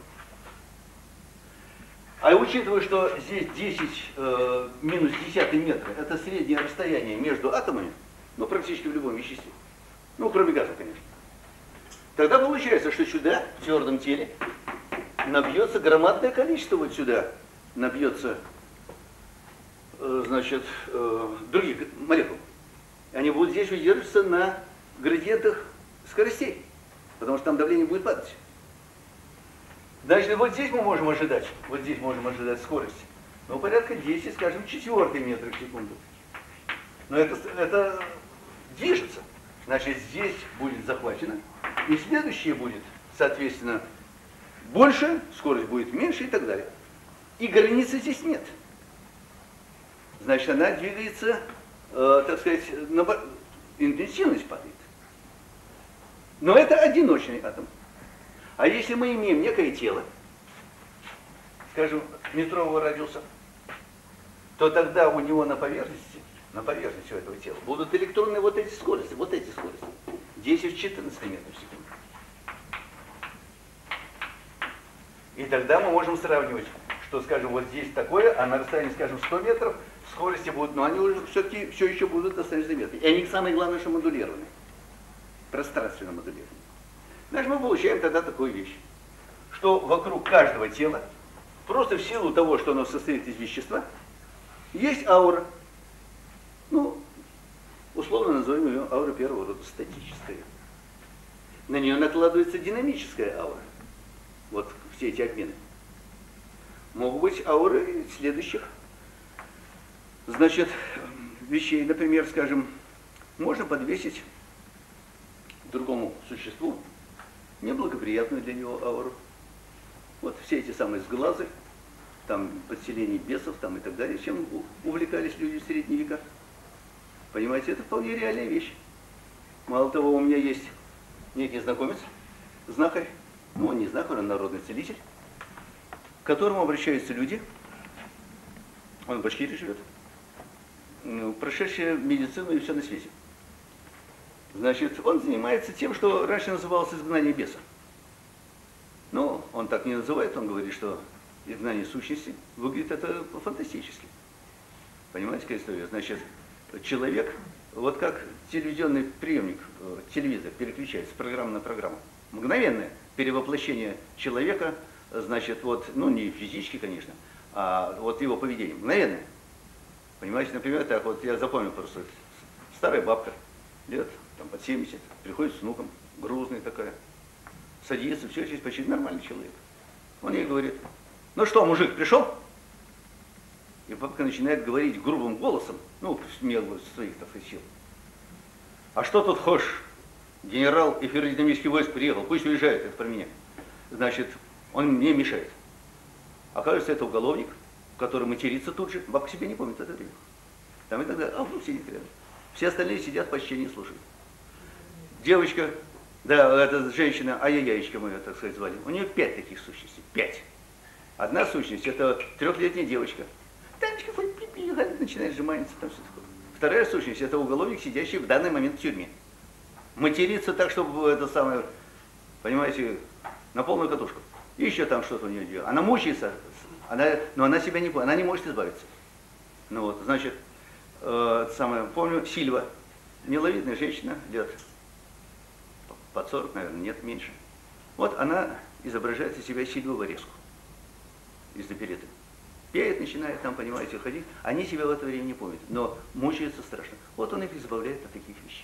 А учитывая, что здесь десять э, минус десятый метра, это среднее расстояние между атомами, ну, практически в любом веществе, ну, кроме газа, конечно, тогда получается, что сюда, в твердом теле, набьется громадное количество, вот сюда набьется, э, значит, э, других молекул. Они будут здесь удерживаться на градиентах скоростей, потому что там давление будет падать. Значит, вот здесь мы можем ожидать, вот здесь можем ожидать скорость, ну, порядка десять, скажем, четвертый метр в секунду. Но это, это движется. Значит, здесь будет захвачено, и следующее будет, соответственно, больше, скорость будет меньше и так далее. И границы здесь нет. Значит, она двигается, э, так сказать, на, интенсивность падает. Но это одиночный атом. А если мы имеем некое тело, скажем, метрового радиуса, то тогда у него на поверхности, на поверхности этого тела будут электронные вот эти скорости, вот эти скорости. десять в четырнадцатой метров в секунду. И тогда мы можем сравнивать, что, скажем, вот здесь такое, а на расстоянии, скажем, сто метров скорости будут, но они уже все-таки все еще будут достаточно метры. И они, самое главное, что модулированы. Пространственно модулированы. Значит, мы получаем тогда такую вещь, что вокруг каждого тела, просто в силу того, что оно состоит из вещества, есть аура. Ну, условно назовем ее аура первого рода, статическая. На нее накладывается динамическая аура. Вот все эти обмены. Могут быть ауры следующих, значит, вещей. Например, скажем, можно подвесить другому существу неблагоприятную для него ауру. Вот все эти самые сглазы, там подселение бесов там и так далее, чем увлекались люди в средние века. Понимаете, это вполне реальная вещь. Мало того, у меня есть некий знакомец, знахарь, ну он не знахарь, он народный целитель, к которому обращаются люди, он в Башкирии живет, прошедшие медицину и все на свете. Значит, он занимается тем, что раньше называлось изгнание беса. Но он так не называет, он говорит, что изгнание сущности выглядит это фантастически. Понимаете, какая история? Значит, человек вот как телевизионный приемник, телевизор переключается с программы на программу. Мгновенное перевоплощение человека, значит, вот, ну не физически, конечно, а вот его поведение. Мгновенное. Понимаете, например, так вот, я запомнил просто, старая бабка, лет там, под семьдесят, приходит с внуком, грузная такая, садится, все, здесь почти нормальный человек. Он ей говорит: ну что, мужик, пришел? И бабка начинает говорить грубым голосом, ну, в меру своих, так сказать, сил. А что тут хочешь? Генерал эфиро-динамический войск приехал, пусть уезжает, это про меня. Значит, он мне мешает. Оказывается, это уголовник, который матерится тут же. Бабка себе не помнит это время. Там и тогда, а внук сидит рядом. Все остальные сидят, почти не слушают. Девочка, да, эта женщина, ай-яй-яечка мы ее, так сказать, звали, у нее пять таких сущностей, пять. Одна сущность, это трехлетняя девочка. Танечка, хоть пипи, начинает сжиматься, там все такое. Вторая сущность, это уголовник, сидящий в данный момент в тюрьме. Матерится так, чтобы это самое, понимаете, на полную катушку. И еще там что-то у нее делает. Она мучается, она, но она себя не, она не может избавиться. Ну вот, значит, э, самое, помню, Сильва, миловидная женщина, лет под сорок, наверное, нет, меньше. Вот она изображает из себя Сильву Вареску из опереты. Пеет, начинает там, понимаете, ходить. Они себя в это время не помнят, но мучаются страшно. Вот он их избавляет от таких вещей.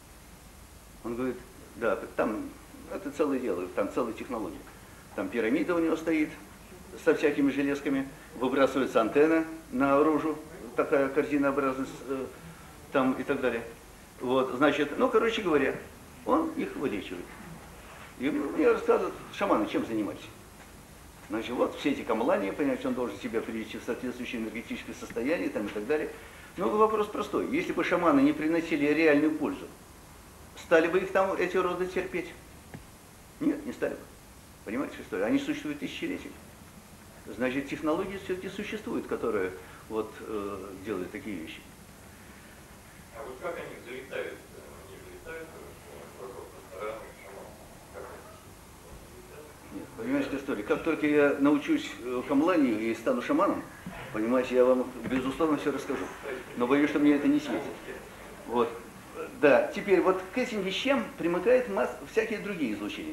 Он говорит, да, там, это целое дело, там целая технология. Там пирамида у него стоит со всякими железками, выбрасывается антенна наружу, такая корзинообразная, там и так далее. Вот, значит, ну, короче говоря, он их вылечивает. И мне рассказывают, шаманы чем занимались. Значит, вот все эти камлания, понимаете, он должен себя привести в соответствующее энергетическое состояние там, и так далее. Но вопрос простой. Если бы шаманы не приносили реальную пользу, стали бы их там, эти роды, терпеть? Нет, не стали бы. Понимаете, что они существуют тысячелетия. Значит, технологии все-таки существуют, которые вот, э, делают такие вещи. А вот как они залетают? Они залетают вокруг ресторана и шамана? Нет, понимаете, история. Как только я научусь камланию и стану шаманом, понимаете, я вам, безусловно, все расскажу. Но боюсь, что мне это не светит. Вот. Да, теперь вот к этим вещам примыкает масса, всякие другие излучения.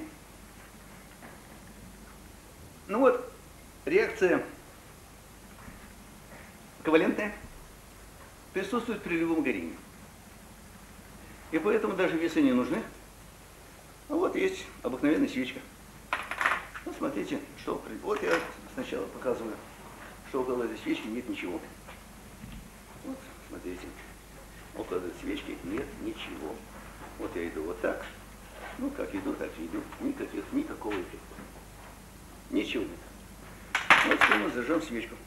Ну вот, реакция ковалентная присутствует при любом горении. И поэтому даже весы не нужны. А вот есть обыкновенная свечка. Ну, смотрите, что... Вот я сначала показываю, что около этой свечки нет ничего. Вот, смотрите. Около этой свечки нет ничего. Вот я иду вот так. Ну, как иду, так и иду. Никаких, никакого эффекта. Ничего нет. Вот теперь мы зажжем свечку.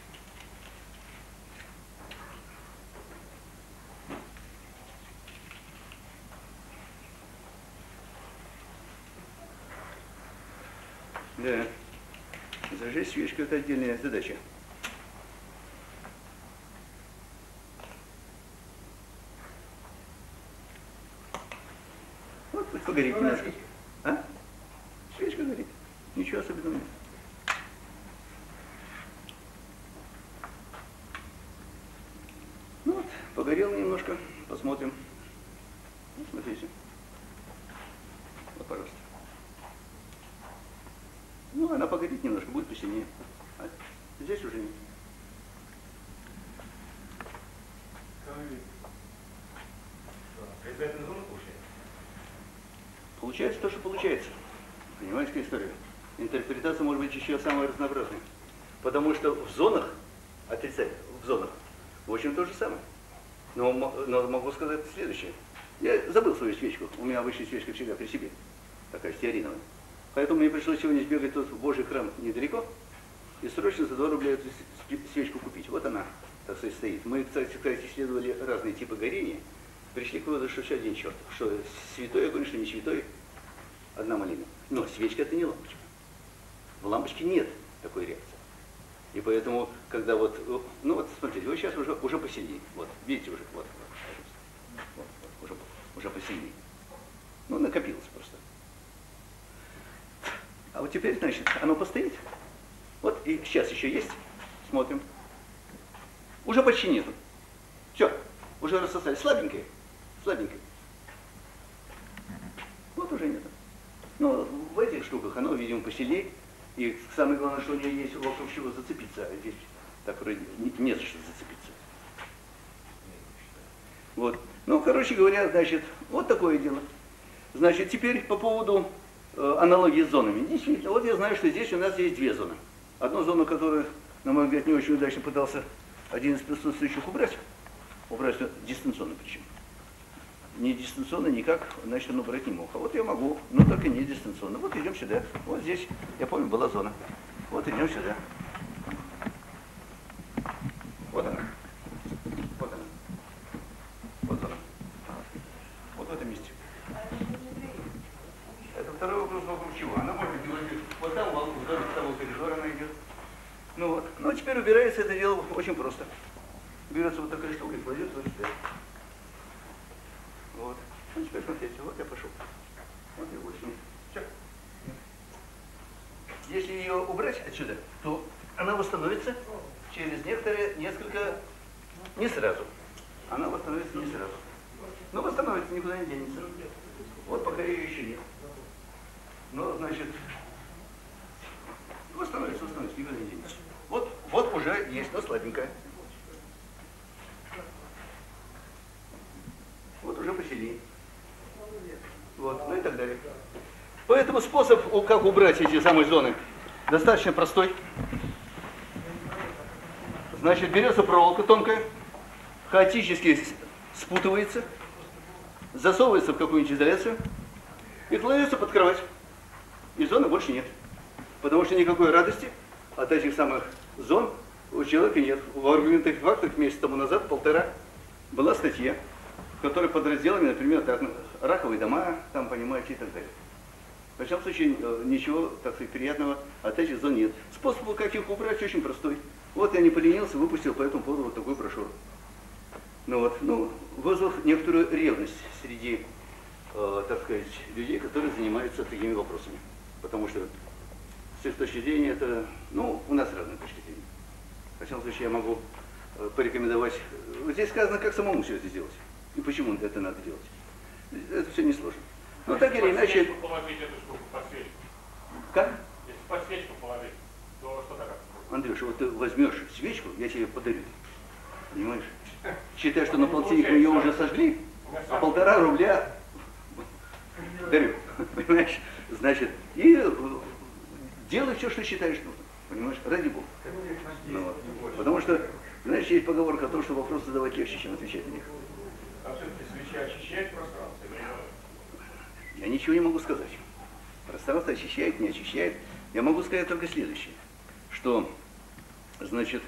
Да. Зажечь свечку — это отдельная задача. Вот пусть погорит немножко. А? Свечка горит. Ничего особенного нет. Ну вот, погорел немножко. Посмотрим. Ну, смотрите. Вот, пожалуйста. Ну, она погорит немножко, будет посильнее. А здесь уже нет. Получается то, что получается. Понимаете, какая история? Интерпретация может быть еще самая разнообразная. Потому что в зонах, отрицать, в зонах, в общем, то же самое. Но, но могу сказать следующее. Я забыл свою свечку. У меня обычная свечка всегда при себе. Такая стеариновая. Поэтому мне пришлось сегодня сбегать тут в Божий храм недалеко и срочно за два рубля эту свечку купить. Вот она, так сказать, стоит. Мы, кстати, исследовали разные типы горения. Пришли к выводу, что все один черт. Что святой, я говорю, что не святой, одна малина. Но свечка — это не лампочка. В лампочке нет такой реакции. И поэтому, когда вот, ну вот, смотрите, вот сейчас уже, уже посильнее. Вот, видите, уже, вот, вот, вот уже, уже посильнее. Ну, накопилось просто. А вот теперь, значит, оно постоит. Вот и сейчас еще есть. Смотрим. Уже почти нету. Все. уже рассосались, слабенькие, слабенькие. Вот уже нет. Ну, в этих штуках оно, видимо, посильнее. И самое главное, что у нее есть вокруг чего зацепиться, а здесь так вроде не, не за что зацепиться. Вот. Ну, короче говоря, значит, вот такое дело. Значит, теперь по поводу э, аналогии с зонами. Действительно, вот я знаю, что здесь у нас есть две зоны. Одну зону, которую, на мой взгляд, не очень удачно пытался один из присутствующих убрать. Убрать дистанционно причем. Не дистанционно никак, значит, он убрать не мог. А вот я могу, но только не дистанционно. Вот идем сюда. Вот здесь, я помню, была зона. Вот идем сюда. Вот она. Вот она. Вот зона. Вот в этом месте. Это второй вопрос, вокруг чего. Она может делать вот там, вдоль того коридора она идет. Ну вот. Ну а теперь убирается это дело очень просто. Берется вот такая штука и кладет вот сюда. Вот. Ну, теперь смотрите, вот я пошел. Вот я больше. Все. Если ее убрать отсюда, то она восстановится через некоторые, несколько, не сразу. Она восстановится не сразу. Но восстановится, никуда не денется. Вот пока ее еще нет. Но, значит, восстановится, восстановится, никуда не денется. Вот, вот уже есть, но слабенькая. Вот уже посильнее. Вот, ну и так далее. Поэтому способ, как убрать эти самые зоны, достаточно простой. Значит, берется проволока тонкая, хаотически спутывается, засовывается в какую-нибудь изоляцию и кладется под кровать. И зоны больше нет. Потому что никакой радости от этих самых зон у человека нет. В аргументах и фактах месяц тому назад, полтора, была статья, в которой под разделами, например, так, раковые дома, там, понимаете, и так далее. В всяком случае, ничего, так сказать, приятного от этих зон нет. Способ, как их убрать, очень простой. Вот я не поленился, выпустил по этому поводу вот такую брошюру. Ну вот, ну, вызвал некоторую ревность среди, э, так сказать, людей, которые занимаются такими вопросами. Потому что с их точки зрения это, ну, у нас разные точки зрения. В всяком случае, я могу э, порекомендовать. Здесь сказано, как самому все это сделать. И почему это надо делать. Это все несложно. Но так или иначе... Если положить эту штуку под свечку. Как? Если под свечку положить, то что тогда? Андрюша, вот ты возьмешь свечку, я тебе подарю. Понимаешь? Считай, что на полтинник мы ее уже сожгли, а полтора рубля дарю. Понимаешь? Значит, и делай все, что считаешь нужно. Понимаешь? Ради Бога. Ну, вот. Потому что, знаешь, есть поговорка о том, что вопрос задавать легче, чем отвечать на них. А все-таки свеча очищает пространство? Я ничего не могу сказать. Пространство очищает, не очищает. Я могу сказать только следующее, что, значит,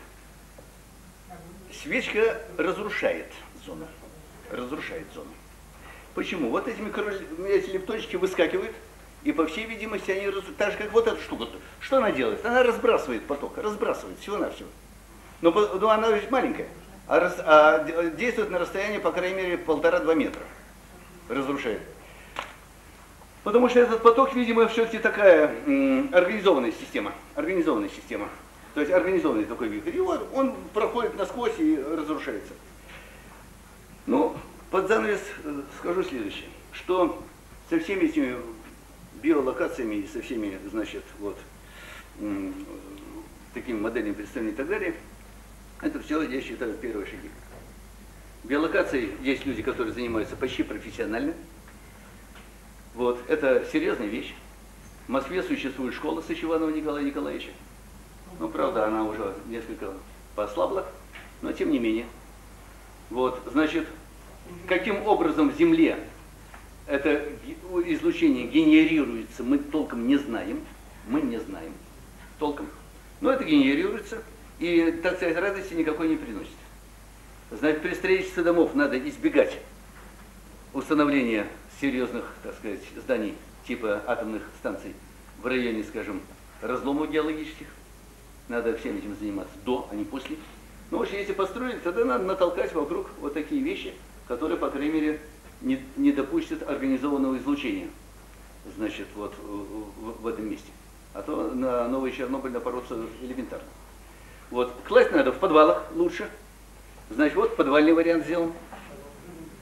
свечка разрушает зону. Разрушает зону. Почему? Вот эти, микро... эти лептончики выскакивают, и по всей видимости они раз... так же, как вот эта штука. Что она делает? Она разбрасывает поток, разбрасывает всего-навсего. Но, но она ведь маленькая, а, раз... а действует на расстоянии, по крайней мере, полтора-два метра. Разрушает. Потому что этот поток, видимо, все-таки такая м, организованная система. Организованная система. То есть организованный такой вихрь. И вот он проходит насквозь и разрушается. Ну, под занавес скажу следующее. Что со всеми этими биолокациями и со всеми, значит, вот м, такими моделями представлений и так далее, это все, я считаю, первые шаги. Биолокацией есть люди, которые занимаются почти профессионально. Вот, это серьезная вещь. В Москве существует школа Сычеванова Николая Николаевича. Ну, правда, она уже несколько послабла, но тем не менее. Вот, значит, каким образом в Земле это излучение генерируется, мы толком не знаем. Мы не знаем толком. Но это генерируется, и, так сказать, радости никакой не приносит. Значит, при строительстве домов надо избегать установления серьезных, так сказать, зданий типа атомных станций в районе, скажем, разломов геологических. Надо всем этим заниматься до, а не после. Но уж если построили, тогда надо натолкать вокруг вот такие вещи, которые, по крайней мере, не, не допустят организованного излучения, значит, вот в, в этом месте. А то на новый Чернобыль напороться элементарно. Вот, класть надо в подвалах лучше. Значит, вот подвальный вариант сделан.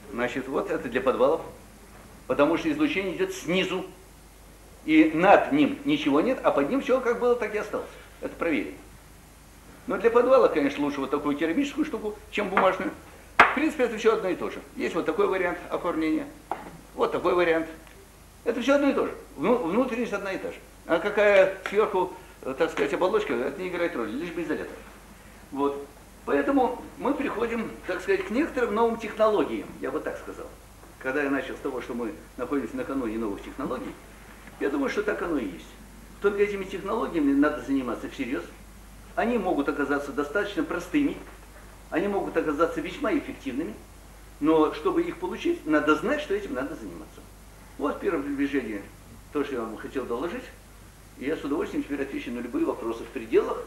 Значит, вот это для подвалов, потому что излучение идет снизу, и над ним ничего нет, а под ним все как было, так и осталось. Это проверено. Но для подвала, конечно, лучше вот такую керамическую штуку, чем бумажную. В принципе, это все одно и то же. Есть вот такой вариант оформления, вот такой вариант. Это все одно и то же. Внутренность одна и та же. А какая сверху, так сказать, оболочка, это не играет роли, лишь бы изолятор. Вот. Поэтому мы приходим, так сказать, к некоторым новым технологиям, я бы так сказал. Когда я начал с того, что мы находимся накануне новых технологий, я думаю, что так оно и есть. Только этими технологиями надо заниматься всерьез. Они могут оказаться достаточно простыми, они могут оказаться весьма эффективными, но чтобы их получить, надо знать, что этим надо заниматься. Вот первое приближение, то, что я вам хотел доложить. И я с удовольствием теперь отвечу на любые вопросы в пределах,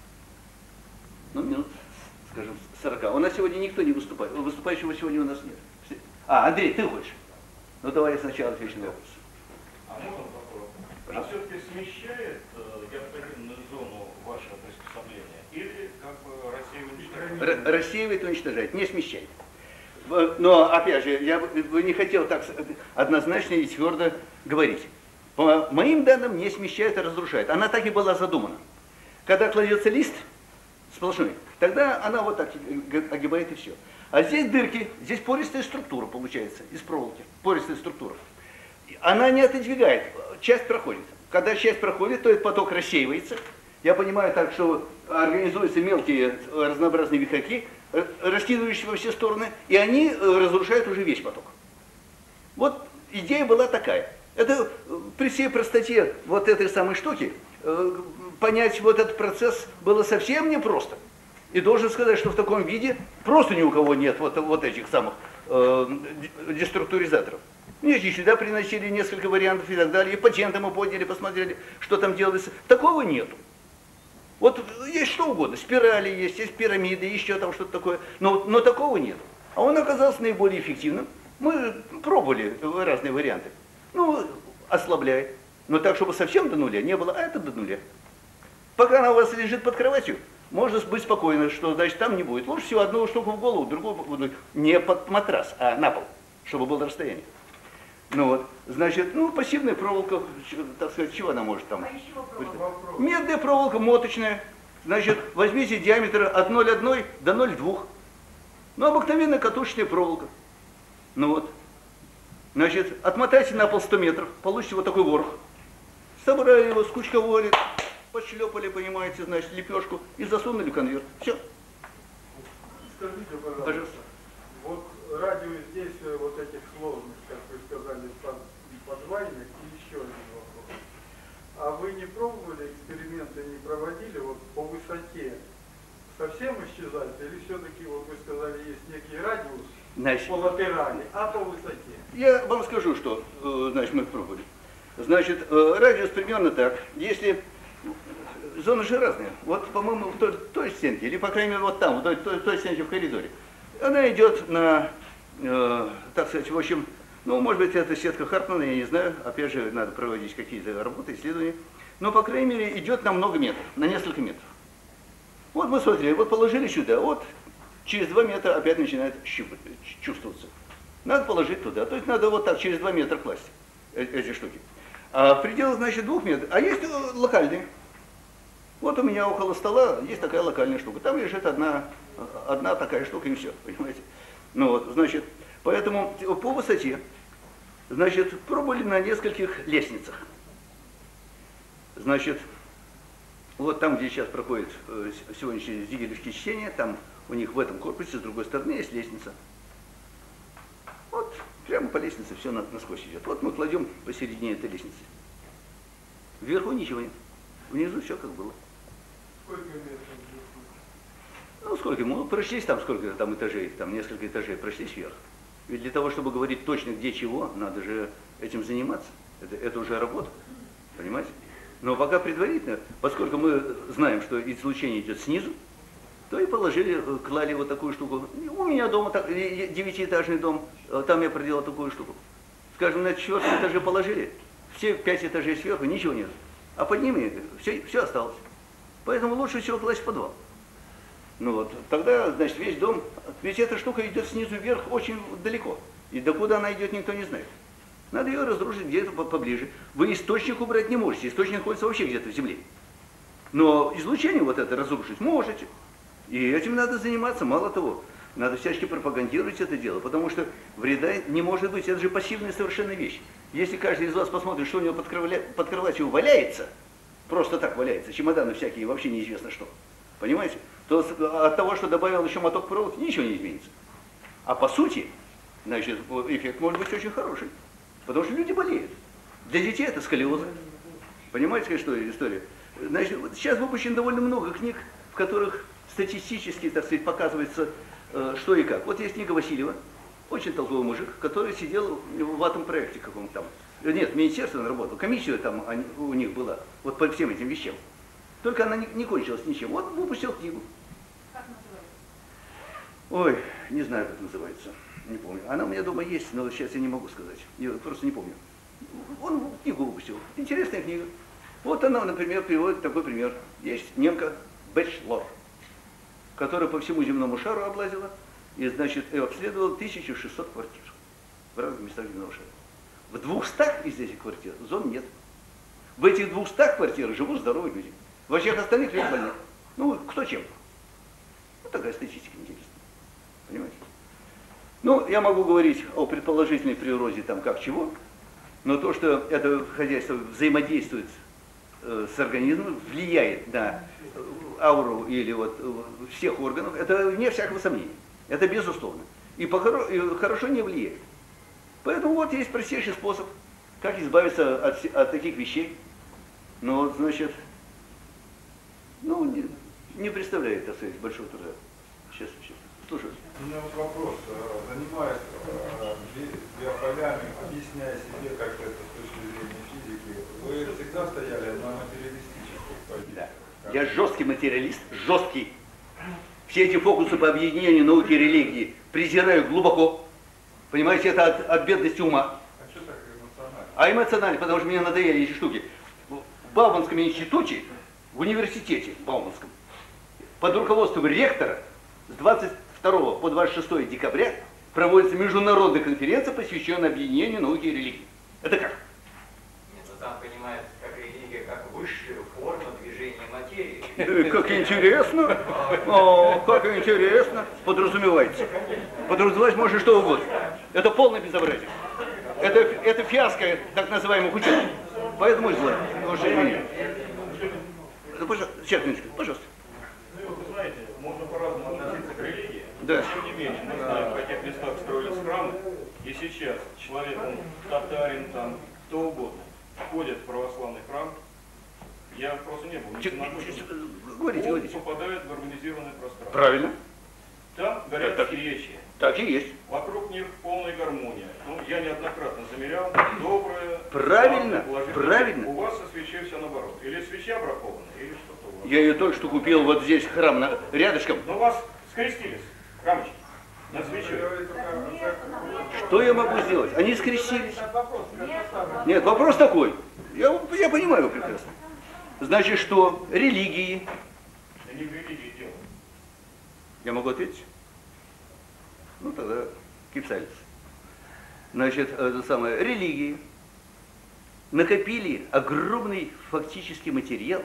ну, минут, скажем, сорока. У нас сегодня никто не выступает. Выступающего сегодня у нас нет. А, Андрей, ты хочешь? Ну, давай я сначала отвечу на вопрос. А можно вопрос? А все-таки смещает э, необходимую зону вашего приспособления? Или как бы рассеивает, уничтожает? Рассеивает, уничтожает, не смещает. Но, опять же, я бы не хотел так однозначно и твердо говорить. По моим данным, не смещает, а разрушает. Она так и была задумана. Когда кладется лист сплошной, тогда она вот так огибает и все. А здесь дырки, здесь пористая структура получается из проволоки. Пористая структура. Она не отодвигает, часть проходит. Когда часть проходит, то этот поток рассеивается. Я понимаю так, что организуются мелкие разнообразные вихряки, раскидывающиеся во все стороны, и они разрушают уже весь поток. Вот идея была такая. Это при всей простоте вот этой самой штуки понять вот этот процесс было совсем непросто. И должен сказать, что в таком виде просто ни у кого нет вот, вот этих самых э, деструктуризаторов. Мне сюда приносили несколько вариантов и так далее, и патенты мы подняли, посмотрели, что там делается. Такого нету. Вот есть что угодно, спирали есть, есть пирамиды, еще там что-то такое, но, но такого нет. А он оказался наиболее эффективным. Мы пробовали разные варианты. Ну, ослабляет. Но так, чтобы совсем до нуля не было, а это до нуля. Пока она у вас лежит под кроватью, можно быть спокойно, что значит там не будет. Лучше всего одну штуку в голову, другую не под матрас, а на пол, чтобы было расстояние. Ну вот, значит, ну, пассивная проволока, так сказать, чего она может там? Медная проволока, моточная. Значит, возьмите диаметр от ноль целых одной до ноль целых двух. Ну, обыкновенная катушечная проволока. Ну вот. Значит, отмотайте на пол сто метров, получите вот такой ворох. Собрали его, скучковали, подшлепали, понимаете, значит, лепешку и засунули в конверт. Все. Скажите, пожалуйста, Пожалуйста. вот ради здесь вот этих сложностей, как вы сказали, под, подвальных, и еще один вопрос. А вы не пробовали, эксперименты не проводили вот по высоте? Совсем исчезает? Или все-таки, вот вы сказали, есть некий радиус, значит, по латерали, а по высоте? Я вам скажу, что, значит, мы пробовали. Значит, радиус примерно так. Если зоны же разные. Вот, по-моему, в той, той стенке, или, по крайней мере, вот там, в той, той, той стенке в коридоре, она идет на, э, так сказать, в общем, ну, может быть, это сетка Хартмана, я не знаю, опять же, надо проводить какие-то работы, исследования, но, по крайней мере, идет на много метров, на несколько метров. Вот мы смотрели, вот положили сюда, вот через два метра опять начинает щупать, чувствоваться. Надо положить туда, то есть надо вот так через два метра класть эти штуки. А в пределах, значит, двух метров, а есть локальные. Вот у меня около стола есть такая локальная штука. Там лежит одна, одна такая штука и все, понимаете. Ну вот, значит, поэтому по высоте, значит, пробовали на нескольких лестницах. Значит, вот там, где сейчас проходит сегодняшнее зигелевские чтения, там у них в этом корпусе с другой стороны есть лестница. Вот прямо по лестнице все насквозь идет. Вот мы кладем посередине этой лестницы. Вверху ничего нет. Внизу все как было. Сколько метров? Ну, сколько? Мы прошлись там сколько там этажей, там несколько этажей, прошлись вверх. Ведь для того, чтобы говорить точно где чего, надо же этим заниматься. Это, это уже работа, понимаете? Но пока предварительно, поскольку мы знаем, что излучение идет снизу, то и положили, клали вот такую штуку. У меня дома так, девятиэтажный дом, там я проделал такую штуку. Скажем, на четвертом этаже положили, все пять этажей сверху, ничего нет. А под ними все, все осталось. Поэтому лучше всего класть в подвал. Ну вот, тогда, значит, весь дом, ведь эта штука идет снизу вверх очень далеко. И докуда она идет, никто не знает. Надо ее разрушить где-то поближе. Вы источник убрать не можете, источник находится вообще где-то в земле. Но излучение вот это разрушить можете. И этим надо заниматься, мало того. Надо всячески пропагандировать это дело, потому что вреда не может быть, это же пассивная совершенно вещь. Если каждый из вас посмотрит, что у него под, кровля... под кроватью валяется, просто так валяется, чемоданы всякие, вообще неизвестно что, понимаете, то от того, что добавил еще моток проволоки, ничего не изменится. А по сути, значит, эффект может быть очень хороший, потому что люди болеют. Для детей это сколиозы. Понимаете, что история? Значит, вот сейчас выпущено довольно много книг, в которых статистически, так сказать, показывается, что и как. Вот есть книга Васильева, очень толковый мужик, который сидел в атомпроекте каком-то там. Нет, в министерстве он работал, комиссия там у них была, вот по всем этим вещам. Только она не, не кончилась ничем. Вот выпустил книгу. Как называется? Ой, не знаю, как называется, не помню. Она у меня дома есть, но сейчас я не могу сказать, я просто не помню. Он книгу выпустил, интересная книга. Вот она, например, приводит такой пример. Есть немка Бэчлор, которая по всему земному шару облазила и, значит, и обследовала тысячу шестьсот квартир в разных местах земного шара. В двухстах из этих квартир зон нет. В этих двухстах квартирах живут здоровые люди. Во всех остальных люди больны. Ну, кто чем? Ну, такая статистика интересная. Понимаете? Ну, я могу говорить о предположительной природе там как чего, но то, что это хозяйство взаимодействует э, с организмом, влияет на ауру или вот всех органов, это вне всякого сомнения. Это безусловно. И, по, и хорошо не влияет. Поэтому вот есть простейший способ, как избавиться от, от таких вещей. Но, вот, значит, ну, не, не представляет, так сказать, большого труда. Сейчас, сейчас. Слушаю. У меня вот вопрос. Занимаясь биополями, объясняя себе, как это с точки зрения физики, вы всегда стояли на материалистических позициях? Да. Я жесткий материалист, жесткий. Все эти фокусы по объединению науки и религии презираю глубоко. Понимаете, это от, от бедности ума. А что так эмоционально? А эмоционально, потому что мне надоели эти штуки. В Бауманском институте, в университете Бауманском, под руководством ректора с двадцать второго по двадцать шестое декабря проводится международная конференция, посвященная объединению науки и религии. Это как? Нет, ну там понимается, как религия, как высшая форма движения материи. Э, Как интересно. О, как интересно. Подразумевается. Подразумевать можно что угодно. Это полное безобразие. Это, это фиаско так называемых ученых. Поэтому и зло. Пожалуйста, сейчас, минуточку, пожалуйста. Ну, вы знаете, можно по-разному относиться к религии. Да. Тем не менее, мы знаем, в каких местах строились храмы. И сейчас человек, он татарин, там, кто угодно, входит в православный храм. Я просто не был. Чё- Не могу. Говорите, Он говорите. попадает в урбанизированное пространство. Правильно. Там горят Так. свечи. Так и есть. Вокруг них полная гармония. Ну, я неоднократно замерял. Доброе. Правильно, славное, положительное. правильно. У вас со свечей все наоборот. Или свеча бракована, или что-то у вас. Я ее только что купил вот здесь храм на, рядышком. Но вас скрестились, рамочки, над свечой. Что я могу сделать? Они скрестились. Нет, вопрос такой. Я, я понимаю прекрасно. Значит, что религии... Да не в религии дело. Я могу ответить? Ну, тогда кипсалец. Значит, это самое, религии накопили огромный фактический материал.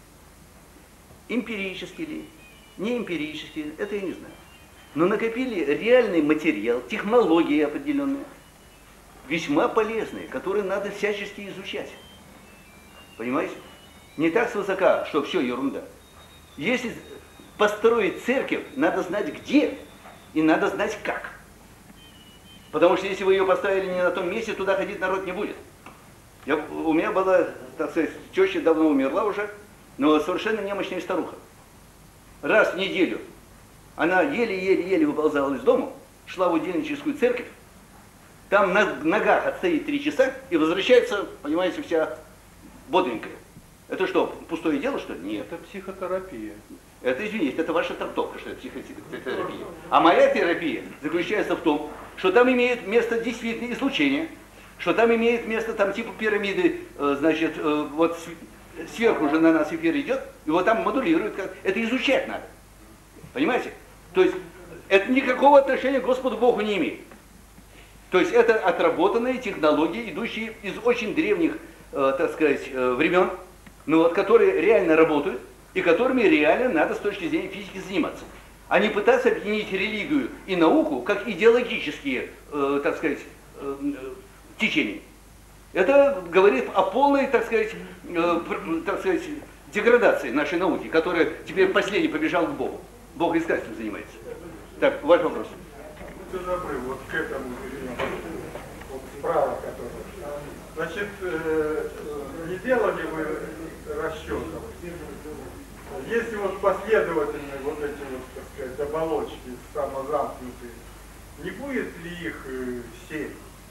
Эмпирический ли, не эмпирический ли, это я не знаю. Но накопили реальный материал, технологии определенные, весьма полезные, которые надо всячески изучать. Понимаете? Не так свысока, что все ерунда. Если построить церковь, надо знать где и надо знать как. Потому что если вы ее поставили не на том месте, туда ходить народ не будет. Я, у меня была, так сказать, теща давно умерла уже, но совершенно немощная старуха. Раз в неделю она еле-еле-еле выползала из дома, шла в удельническую церковь, там на ногах отстоит три часа и возвращается, понимаете, вся бодренькая. Это что, пустое дело, что ли? Нет. Это психотерапия. Это, извините, это ваша трактовка, что это психотерапия. А моя терапия заключается в том, что там имеет место действительно излучение, что там имеет место там типа пирамиды, э, значит, э, вот сверху уже на нас эфир идет, и вот там модулирует. Как... Это изучать надо. Понимаете? То есть это никакого отношения к Господу Богу не имеет. То есть это отработанные технологии, идущие из очень древних, э, так сказать, э, времен, но вот, которые реально работают и которыми реально надо с точки зрения физики заниматься. А не пытаться объединить религию и науку как идеологические, э, так сказать, э, э, течения. Это говорит о полной, так сказать, э, так сказать, деградации нашей науки, которая теперь последний побежал к Богу. Бог искусством занимается. Так, ваш вопрос. Будьте добры, вот к этому вернемся. Вот справа, который. Значит, э, не делали вы расчетов? Если вот последовательные вот эти вот, так сказать, оболочки самозамкнутые, не будет ли их э, семь?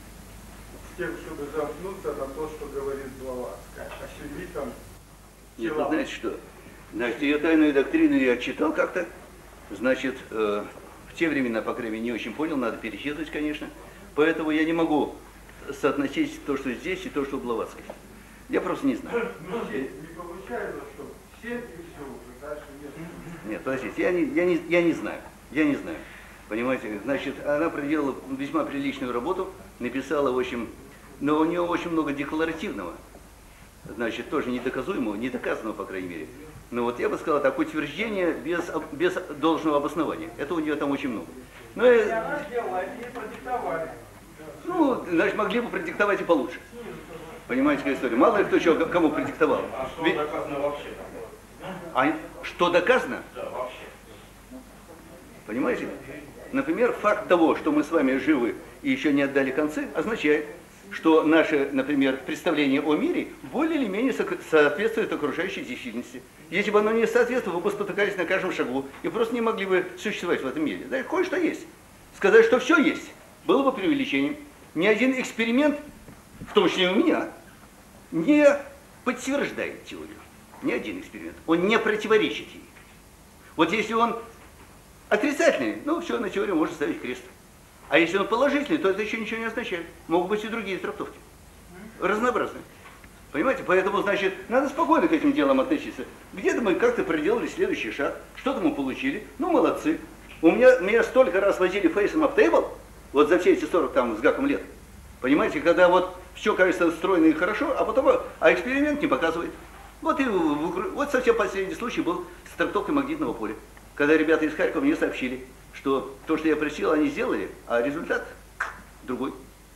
С тем, чтобы замкнуться на то, что говорит Блаватская, о семи там Нет, вы телах. знаете что? Значит, ее тайную доктрину я читал как-то. Значит, э, в те времена, по крайней мере, не очень понял, надо перечитывать, конечно. Поэтому я не могу соотносить то, что здесь, и то, что в Блаватской. Я просто не знаю. Ну, не получается, что семь и все уже, дальше нет. Нет, подождите, я не, я, не, я не знаю. Я не знаю. Понимаете, значит, она проделала весьма приличную работу, написала, в общем, но у нее очень много декларативного, значит, тоже недоказуемого, недоказанного, по крайней мере. Но вот я бы сказал, так, утверждение без, без должного обоснования. Это у нее там очень много. Но, И она сделала, они ей продиктовали. ну, значит, могли бы продиктовать и получше. Понимаете, какая история? Мало ли кто чего, кому продиктовал. А что Ведь- доказано вообще? А что доказано? Да, вообще. Понимаете? Например, факт того, что мы с вами живы и еще не отдали концы, означает, что наше, например, представление о мире более или менее со- соответствует окружающей действительности. Если бы оно не соответствовало, вы бы спотыкались на каждом шагу и просто не могли бы существовать в этом мире. Да, кое-что есть. Сказать, что все есть, было бы преувеличением. Ни один эксперимент, в том числе и у меня, не подтверждает теорию. Ни один эксперимент. Он не противоречит ей. Вот если он отрицательный, ну все, на теорию можно ставить крест. А если он положительный, то это еще ничего не означает. Могут быть и другие трактовки. Разнообразные. Понимаете? Поэтому, значит, надо спокойно к этим делам относиться. Где-то мы как-то проделали следующий шаг, что-то мы получили, ну молодцы. У меня, меня столько раз возили фейсом об тейбл, вот за все эти сорок там с гаком лет. Понимаете, когда вот все кажется стройно и хорошо, а потом, а эксперимент не показывает. Вот и в- вот совсем последний случай был с трактовкой магнитного поля. Когда ребята из Харькова мне сообщили, что то, что я просил, они сделали, а результат другой.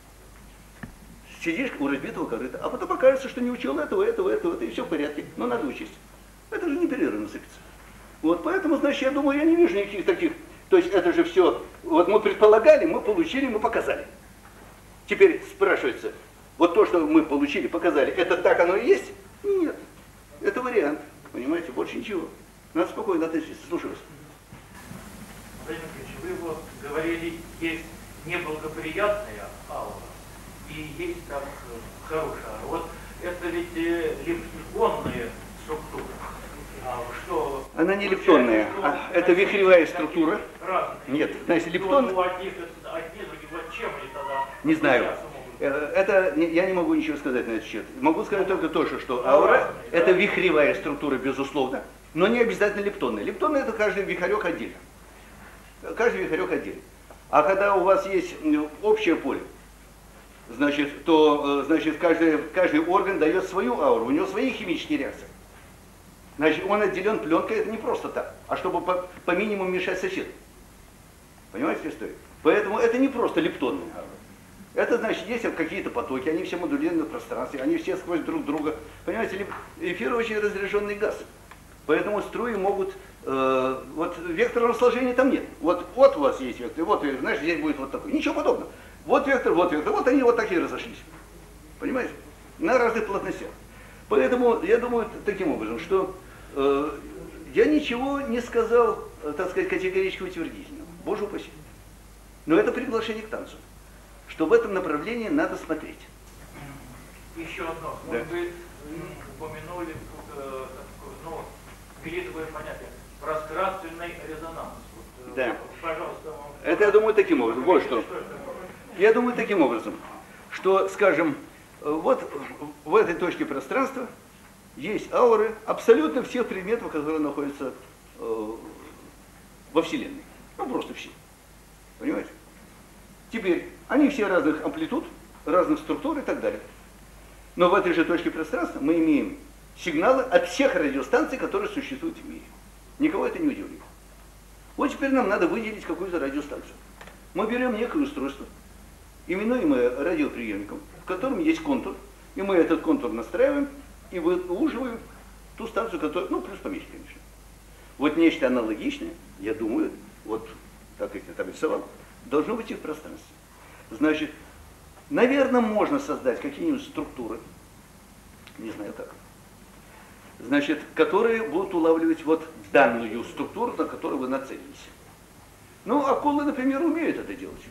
Сидишь у разбитого корыта, а потом окажется, что не учил этого, этого, этого, и все в порядке. Но надо учесть. Это же непрерывно сыпется. Вот поэтому, значит, я думаю, я не вижу никаких таких. То есть это же все, вот мы предполагали, мы получили, мы показали. Теперь спрашивается, вот то, что мы получили, показали, это так оно и есть? Нет. Это вариант. Понимаете, больше ничего. Надо спокойно относиться. Слушаю вас. Владимир Ильич, вы вот говорили, есть неблагоприятная аура и есть так э, хорошая аура. Вот это ведь э, лептонная структура. А что? Она не лептонная, а это вихревая структура. Разные. Нет, значит, лептон, Ну, одних, одни, другие, вот чем они тогда? не знаю. отличаться могут? Э, Это, не- я не могу ничего сказать на этот счет. Могу сказать только то, что, что аура – это вихревая структура, безусловно, но не обязательно лептонная. Лептонная – это каждый вихарек отдельно. Каждый вихарек отдельно. А когда у вас есть м, общее поле, значит, то э, значит, каждый, каждый орган дает свою ауру, у него свои химические реакции. Значит, он отделен пленкой, это не просто так, а чтобы по, по минимуму мешать соседу. Понимаете историю? Поэтому это не просто лептонная аура. Это значит, есть какие-то потоки, они все модулированы в пространстве, они все сквозь друг друга. Понимаете, леп- эфир очень разряженный газ. Поэтому струи могут, э, вот векторного сложения там нет. Вот, вот у вас есть вектор, вот, знаешь, здесь будет вот такой. Ничего подобного. Вот вектор, вот вектор, вот они вот такие разошлись. Понимаете? На разных плотностях. Поэтому я думаю таким образом, что э, я ничего не сказал, э, так сказать, категорически утвердительного. Боже упаси. Но это приглашение к танцу. Что в этом направлении надо смотреть. Еще одно. Да. Вот вы м, упомянули тут, э, такое, ну, великое понятие пространственный резонанс. Вот, э, Да. Пожалуйста. вам- Это я думаю таким образом. Вот что. это такое? Я думаю таким образом, что, скажем, э, вот в этой точке пространства есть ауры абсолютно всех предметов, которые находятся э, во Вселенной. Ну, просто все. Понимаете? Теперь, они все разных амплитуд, разных структур и так далее. Но в этой же точке пространства мы имеем сигналы от всех радиостанций, которые существуют в мире. Никого это не удивляет. Вот теперь нам надо выделить какую-то радиостанцию. Мы берем некое устройство, именуемое радиоприемником, в котором есть контур, и мы этот контур настраиваем и выуживаем ту станцию, которая, ну, плюс помещь, конечно. Вот нечто аналогичное, я думаю, вот так как я там рисовал, должно быть и в пространстве. Значит, наверное, можно создать какие-нибудь структуры, не знаю как, значит, которые будут улавливать вот данную структуру, на которую вы нацелились. Ну, акулы, например, умеют это делать.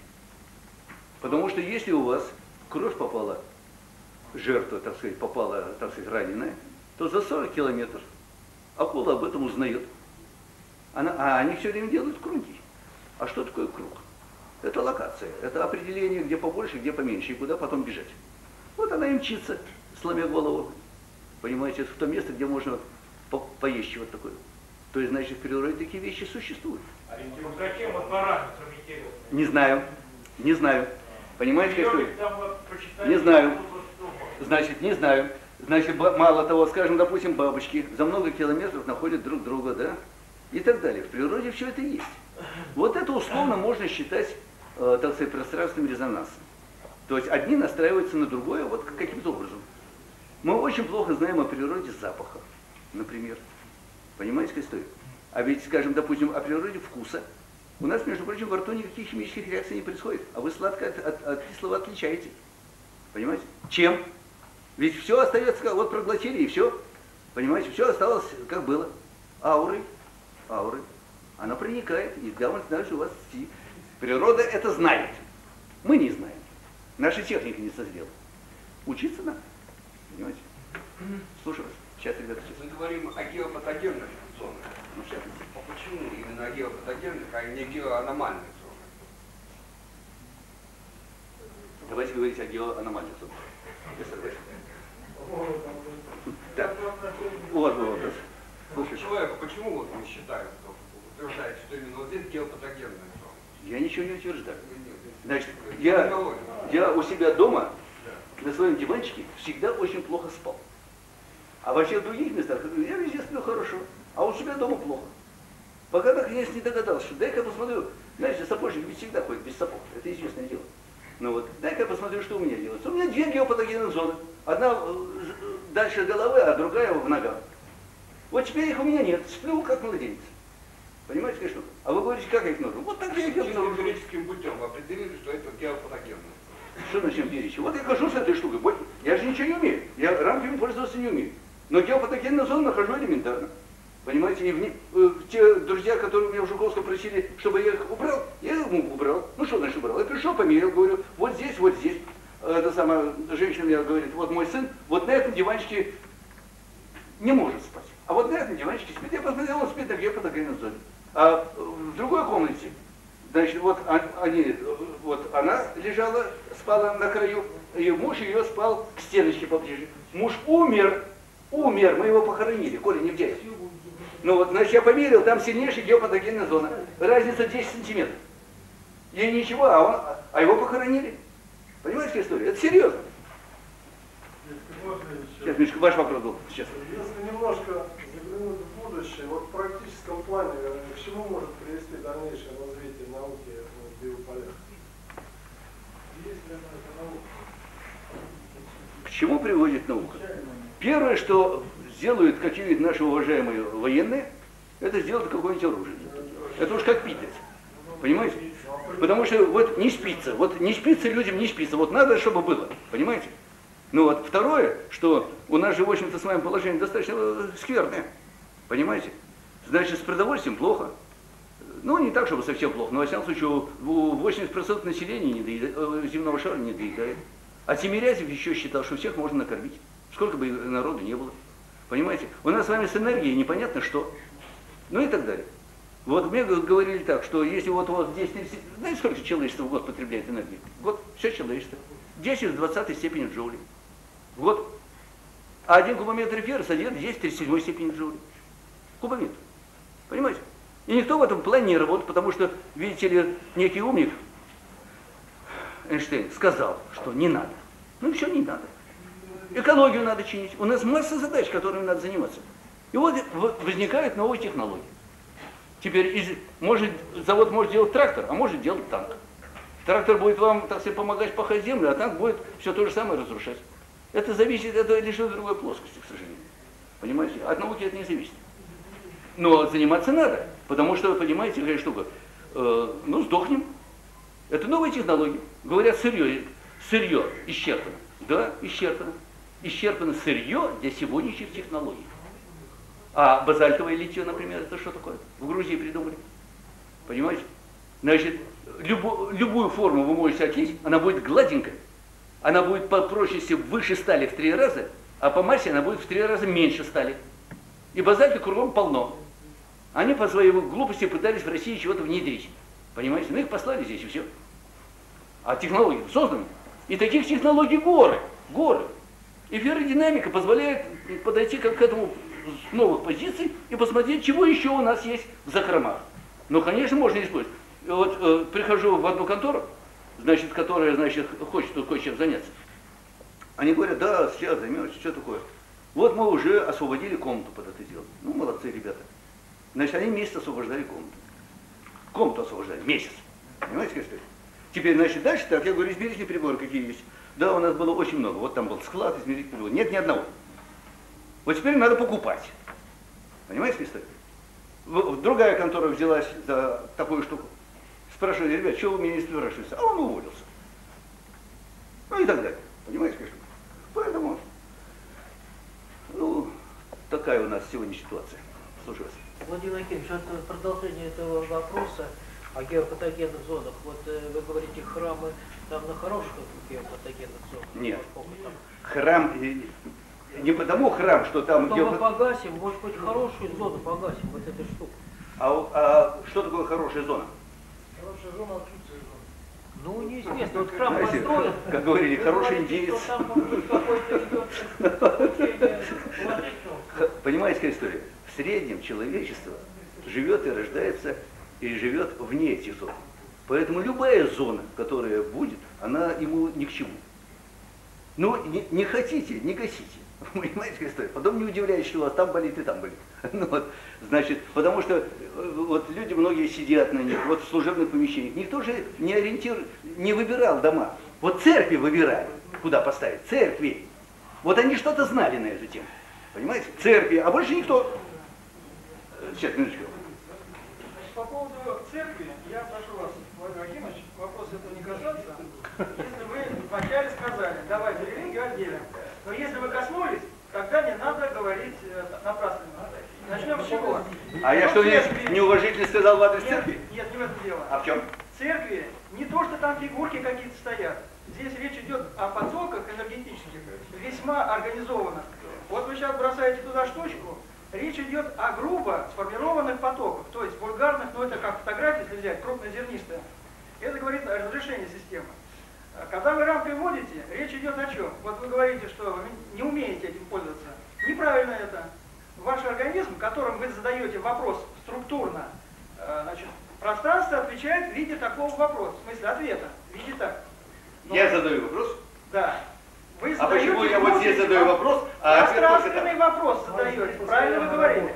Потому что если у вас кровь попала, жертва, так сказать, попала, так сказать, раненая, то за сорок километров акула об этом узнает. Она, а они все время делают круги. А что такое круг? Это локация, это определение, где побольше, где поменьше, и куда потом бежать. Вот она и мчится, сломя голову, понимаете, в то место, где можно по поесть вот такое. То есть, значит, в природе такие вещи существуют. А по каким вот параметрам интересно? Не знаю, не знаю. Понимаете, что? Вот, не знаю. Значит, не знаю. Значит, мало того, скажем, допустим, бабочки за много километров находят друг друга, да? И так далее. В природе все это есть. Вот это условно можно считать, э, так сказать, пространственным резонансом. То есть одни настраиваются на другое вот каким-то образом. Мы очень плохо знаем о природе запаха, например. Понимаете, какая история? А ведь, скажем, допустим, о природе вкуса. У нас, между прочим, во рту никаких химических реакций не происходит. А вы сладкое от, от, от кислого отличаете. Понимаете? Чем? Ведь все остается, как вот проглотили и все. Понимаете, все осталось как было. Аурой. Аурой. Она проникает, и главное, дальше у вас природа это знает. Мы не знаем. Наша техника не созрела. Учиться надо. Понимаете? Слушаю вас. Сейчас, ребята, сейчас. Мы говорим о геопатогенных зонах. Ну, сейчас. А почему именно о геопатогенных, а не геоаномальных зонах? Давайте говорить о геоаномальных зонах. Так. Вот вопрос. Человеку, почему вот он считает, что утверждает, что именно вот здесь геопатогенная зона? Я ничего не утверждаю. Значит, я, я у себя дома на своем диванчике всегда очень плохо спал. А во всех других местах я везде сплю хорошо, а у себя дома плохо. Пока наконец не догадался, что дай-ка посмотрю, знаете, сапожник ведь всегда ходит без сапог, это известное дело. Ну вот, дай-ка посмотрю, что у меня делается. У меня две геопатогенных зоны. Одна дальше головы, а другая в ногах. Вот теперь их у меня нет, сплю как младенец. Понимаете, какая штука? А вы говорите, как их нужно? Вот так я их обнаружил. Эмпирическим путем вы определили, что это геопатогенная. Что значит эмпирически? Вот я хожу с этой штукой, я же ничего не умею, я рамками пользоваться не умею. Но геопатогенную зону нахожу элементарно. Понимаете, и в не, э, те друзья, которые меня в Жуковском просили, чтобы я их убрал, я их убрал. Ну что значит убрал? Я пришел, померил, говорю, вот здесь, вот здесь. Это самая женщина мне говорит, вот мой сын, вот на этом диванчике не может спать. А вот на этом диванчике спит. Я посмотрел, он спит на геопатогенной зоне. А в другой комнате, значит, вот они, вот она лежала, спала на краю, и муж ее спал к стеночке поближе. Муж умер, умер, мы его похоронили, Коля не в деле. Ну вот, значит, я померил, там сильнейшая геопатогенная зона. Разница десять сантиметров. И ничего, а, он, а его похоронили. Понимаете, какая история? Это серьезно. Сейчас, Мишка, ваш вопрос был. Сейчас. Если немножко заглянуть в будущее, вот в практическом плане, к чему может привести дальнейшее развитие науки в биополях? Есть ли она эта наука? К чему приводит наука? Первое, что сделают какие-нибудь наши уважаемые военные, это сделать какое-нибудь оружие. Это уж как питать. Понимаете? Потому что вот не спится, вот не спится людям, не спится. Вот надо, чтобы было. Понимаете? Ну вот второе, что у нас же, в общем-то, с вами положение достаточно скверное. Понимаете? Значит, с продовольствием плохо. Ну, не так, чтобы совсем плохо, но, во всяком случае, восемьдесят процентов населения не доедает, земного шара не доедает. А Тимирязев еще считал, что всех можно накормить. Сколько бы народу не было. Понимаете? У нас с вами с энергией непонятно что. Ну и так далее. Вот мне говорили так, что если вот, вот здесь, знаете, сколько человечество в год потребляет энергии? Вот все человечество. десять в двадцатой степени джоулей. Вот. А один кубометр эфира содержит десять в тридцать седьмой степени джоулей. Кубометр. Понимаете? И никто в этом плане не работает, потому что, видите ли, некий умник, Эйнштейн, сказал, что не надо. Ну все не надо. Экологию надо чинить. У нас масса задач, которыми надо заниматься. И вот возникают новые технологии. Теперь из, может, завод может делать трактор, а может делать танк. Трактор будет вам, так сказать, помогать пахать землю, а танк будет все то же самое разрушать. Это зависит, это лишь от другой плоскости, к сожалению. Понимаете? От науки это не зависит. Но заниматься надо, потому что, понимаете, какая штука, э, ну, сдохнем. Это новые технологии. Говорят, сырье, сырье исчерпано. Да, исчерпано. Исчерпано сырье для сегодняшних технологий. А базальтовое литье, например, это что такое? В Грузии придумали. Понимаете? Значит, любу, любую форму вы можете отлить, она будет гладенькая. Она будет по прочности выше стали в три раза, а по массе она будет в три раза меньше стали. И базальта кругом полно. Они по своей глупости пытались в России чего-то внедрить. Понимаете? Ну их послали здесь и все. А технологии созданы. И таких технологий горы. Горы. И ферродинамика позволяет подойти к этому с новых позиций и посмотреть, чего еще у нас есть в закромах. Ну, конечно, можно использовать. Вот э, прихожу в одну контору, значит, которая, значит, хочет кое-чем заняться. Они говорят, да, сейчас займемся, что такое. Вот мы уже освободили комнату под это дело. Ну, молодцы ребята. Значит, они месяц освобождали комнату. Комнату освобождали, месяц. Понимаете, как сказать? Теперь, значит, дальше так, я говорю, измерительные приборы какие есть. Да, у нас было очень много. Вот там был склад измерительных приборов. Нет ни одного. Вот теперь надо покупать. Понимаете, как сказать? Другая контора взялась за такую штуку. Спрашивали, ребят, что вы меня не спрашиваете? А он уволился. Ну и так далее. Понимаете, как штука? Поэтому, ну, такая у нас сегодня ситуация. Слушаю вас. Владимир Акимович, вот продолжение этого вопроса о геопатогенных зонах. Вот э, вы говорите, храмы там на хороших геопатогенных зонах? Нет. Там... Храм, не потому храм, что там... Но геопат... мы погасим, может быть, хорошую зону погасим, вот эту штуку. А, а что такое хорошая зона? Хорошая зона отсутствия зоны. Ну, неизвестно. Вот храм Знаете, построен. как говорили, хороший индеец. Понимаете, какая история? В среднем человечество живет и рождается, и живет вне этих зон. Поэтому любая зона, которая будет, она ему ни к чему. Ну, не, не хотите, не гасите. Понимаете, какая история? Потом не удивляйтесь, что у вас там болит и там болит. Ну, вот, значит, потому что вот люди многие сидят на них, вот в служебных помещениях. Никто же не ориентирует, не выбирал дома. Вот церкви выбирали, куда поставить. Церкви. Вот они что-то знали на эту тему. Понимаете? Церкви, а больше никто. Сейчас, минуточку. По поводу церкви, я прошу вас, Владимир Акимович, вопрос этого не касаться. Если вы вначале сказали, давайте религию отделим, но если вы коснулись, тогда не надо говорить напрасно. Начнем с чего? А я что, не, неуважительно сказал в адрес нет, церкви? Нет, не в этом дело. А в чем? Церкви не то, что там фигурки какие-то стоят. Здесь речь идет о подсолках энергетических, весьма организованных. Вот вы сейчас бросаете туда штучку, речь идет о грубо сформированных потоках, то есть вульгарных, но это как фотографии, если взять, крупнозернистые. Это говорит о разрешении системы. Когда вы рамкой вводите, речь идет о чем? Вот вы говорите, что вы не умеете этим пользоваться. Неправильно это. Ваш организм, которым вы задаете вопрос структурно, значит, пространство отвечает в виде такого вопроса, в смысле ответа, в виде так. Но, я задаю вопрос? Да. Вы а почему я вот здесь задаю вопрос, а пространственный вопрос задаете, правильно вы говорите.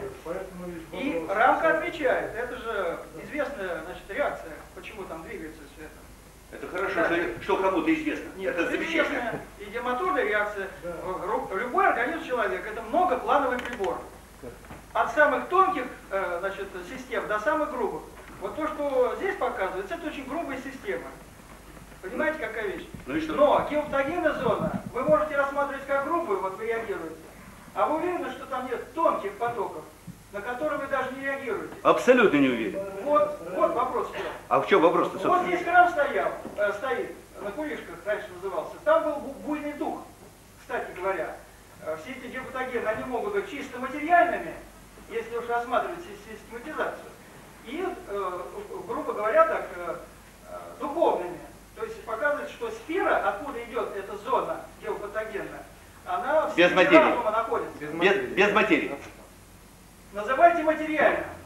И рамка отвечает. Это же известная, значит, реакция, почему там двигается все это. Это хорошо, да. что, что кому-то известно. Нет, это замечательно. Идиомоторная реакция. Любой организм человека это многоплановый прибор. От самых тонких э, значит, систем до самых грубых. Вот то, что здесь показывается, это очень грубая система. Понимаете, какая вещь? Ну и что? Но геопатогенная зона вы можете рассматривать как грубую, вот вы реагируете. А вы уверены, что там нет тонких потоков, на которые вы даже не реагируете? Абсолютно не уверен. Вот, вот вопрос. А в чем вопрос-то, собственно? Вот здесь храм стоял, э, стоит, на Кулишках раньше назывался. Там был буйный дух, кстати говоря. Э, все эти геопатогены, они могут быть чисто материальными, если уж рассматривать систематизацию. И, э, грубо говоря, так, э, э, духовными. То есть показывает, что сфера, откуда идет эта зона геопатогенная, она в без сфере материи. разума находится. Без, без материи. Называйте материально. Но он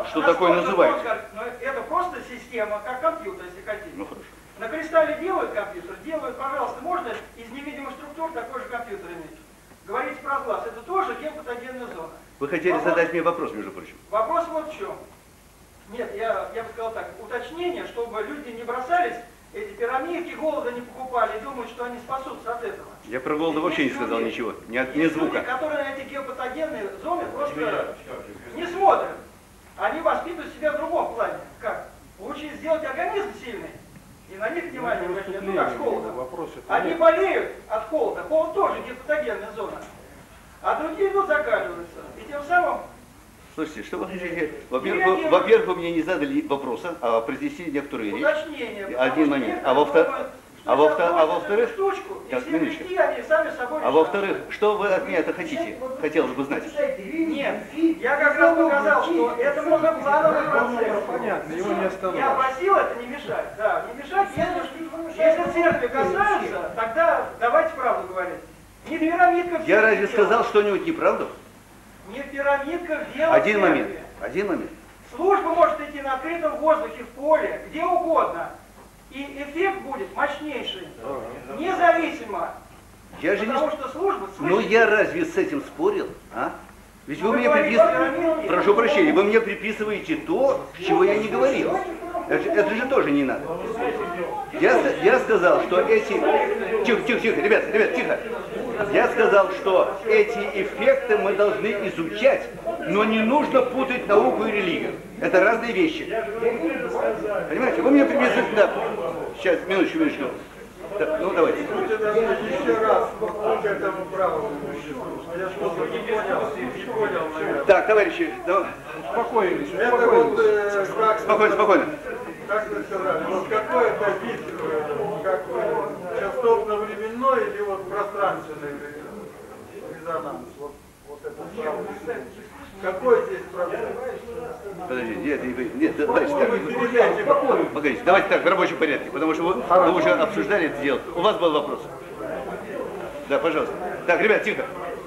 Но что такое насколько называете. тонко, но это просто система, как компьютер, если хотите. Ну хорошо. На кристалле делают компьютер, делают, пожалуйста, можно из невидимых структур такой же компьютер иметь. Говорите про глаз, это тоже геопатогенная зона. Вы хотели Вопрос- задать мне вопрос, между прочим. Вопрос вот в чем. Нет, я, я бы сказал так, уточнение, чтобы люди не бросались, эти пирамидки, голода не покупали и думают, что они спасутся от этого. Я про голода Есть вообще не люди- сказал ничего, ни, от- ни Есть звука. люди, которые на эти геопатогенные зоны просто не смотрят. Они воспитывают себя в другом плане. Как? Лучше сделать организм сильный, и на них внимание обращать, ну как с холодом. Они болеют от холода, холод тоже геопатогенная зона. А другие идут закаливаются. И тем самым Слушайте, что вы хотите? Во-первых, вы, во-первых, вы мне не задали вопроса, а произнесли некоторую речь. уточнение. потому Один что момент. некоторые А во-вторых, думают, что а во сейчас втор- а бросят во-вторых, эту штучку, и так, все минуточку. прийти, они сами собой А решат. во-вторых, что вы от меня это хотите? Хотелось бы знать. Нет, я как раз показал, что это можно плановый процесс. Понятно, его не остановишь. Я просил это не мешать. Да, не мешать, если, если церкви касаются, тогда давайте правду говорить. Не в пирамидках. Я дело. разве сказал что-нибудь неправду? Не в пирамидках дело. Один церкви. момент. Один момент. Служба может идти на открытом воздухе, в поле, где угодно. И эффект будет мощнейший. Независимо. Я же не... Потому что служба... Ну слышите? я разве с этим спорил? А? Ведь вы Вы мне говорите приписываете... о пирамиде. Прошу прощения, вы мне приписываете то, чего я не говорил. Это, же- это же тоже не надо. Я, с- я сказал, что эти... Тихо, тихо, тихо, ребят, ребят, тихо. Я сказал, что эти эффекты мы должны изучать, но не нужно путать науку и религию. Это разные вещи. Понимаете, вы мне приписываете... Да. Сейчас, минуточку, минуточку. Да, ну давайте. Будьте добры, еще раз вот к этому правому. Я что-то не понял, не понял, наверное. Так, товарищи, да, Успокоились. Это вот э, как, спокойно, спокойно. как вы сказали, вот какой это вид, э, как вы, частотно-временной или вот пространственный резонанс? Вот, вот это правый. Какой здесь процесс? Подожди, нет, нет, нет, давайте Вы так. передайте. Погодите, давайте так, в рабочем порядке, потому что вы, вы уже обсуждали это дело. У вас был вопрос. Да, пожалуйста. Так, ребят, тихо.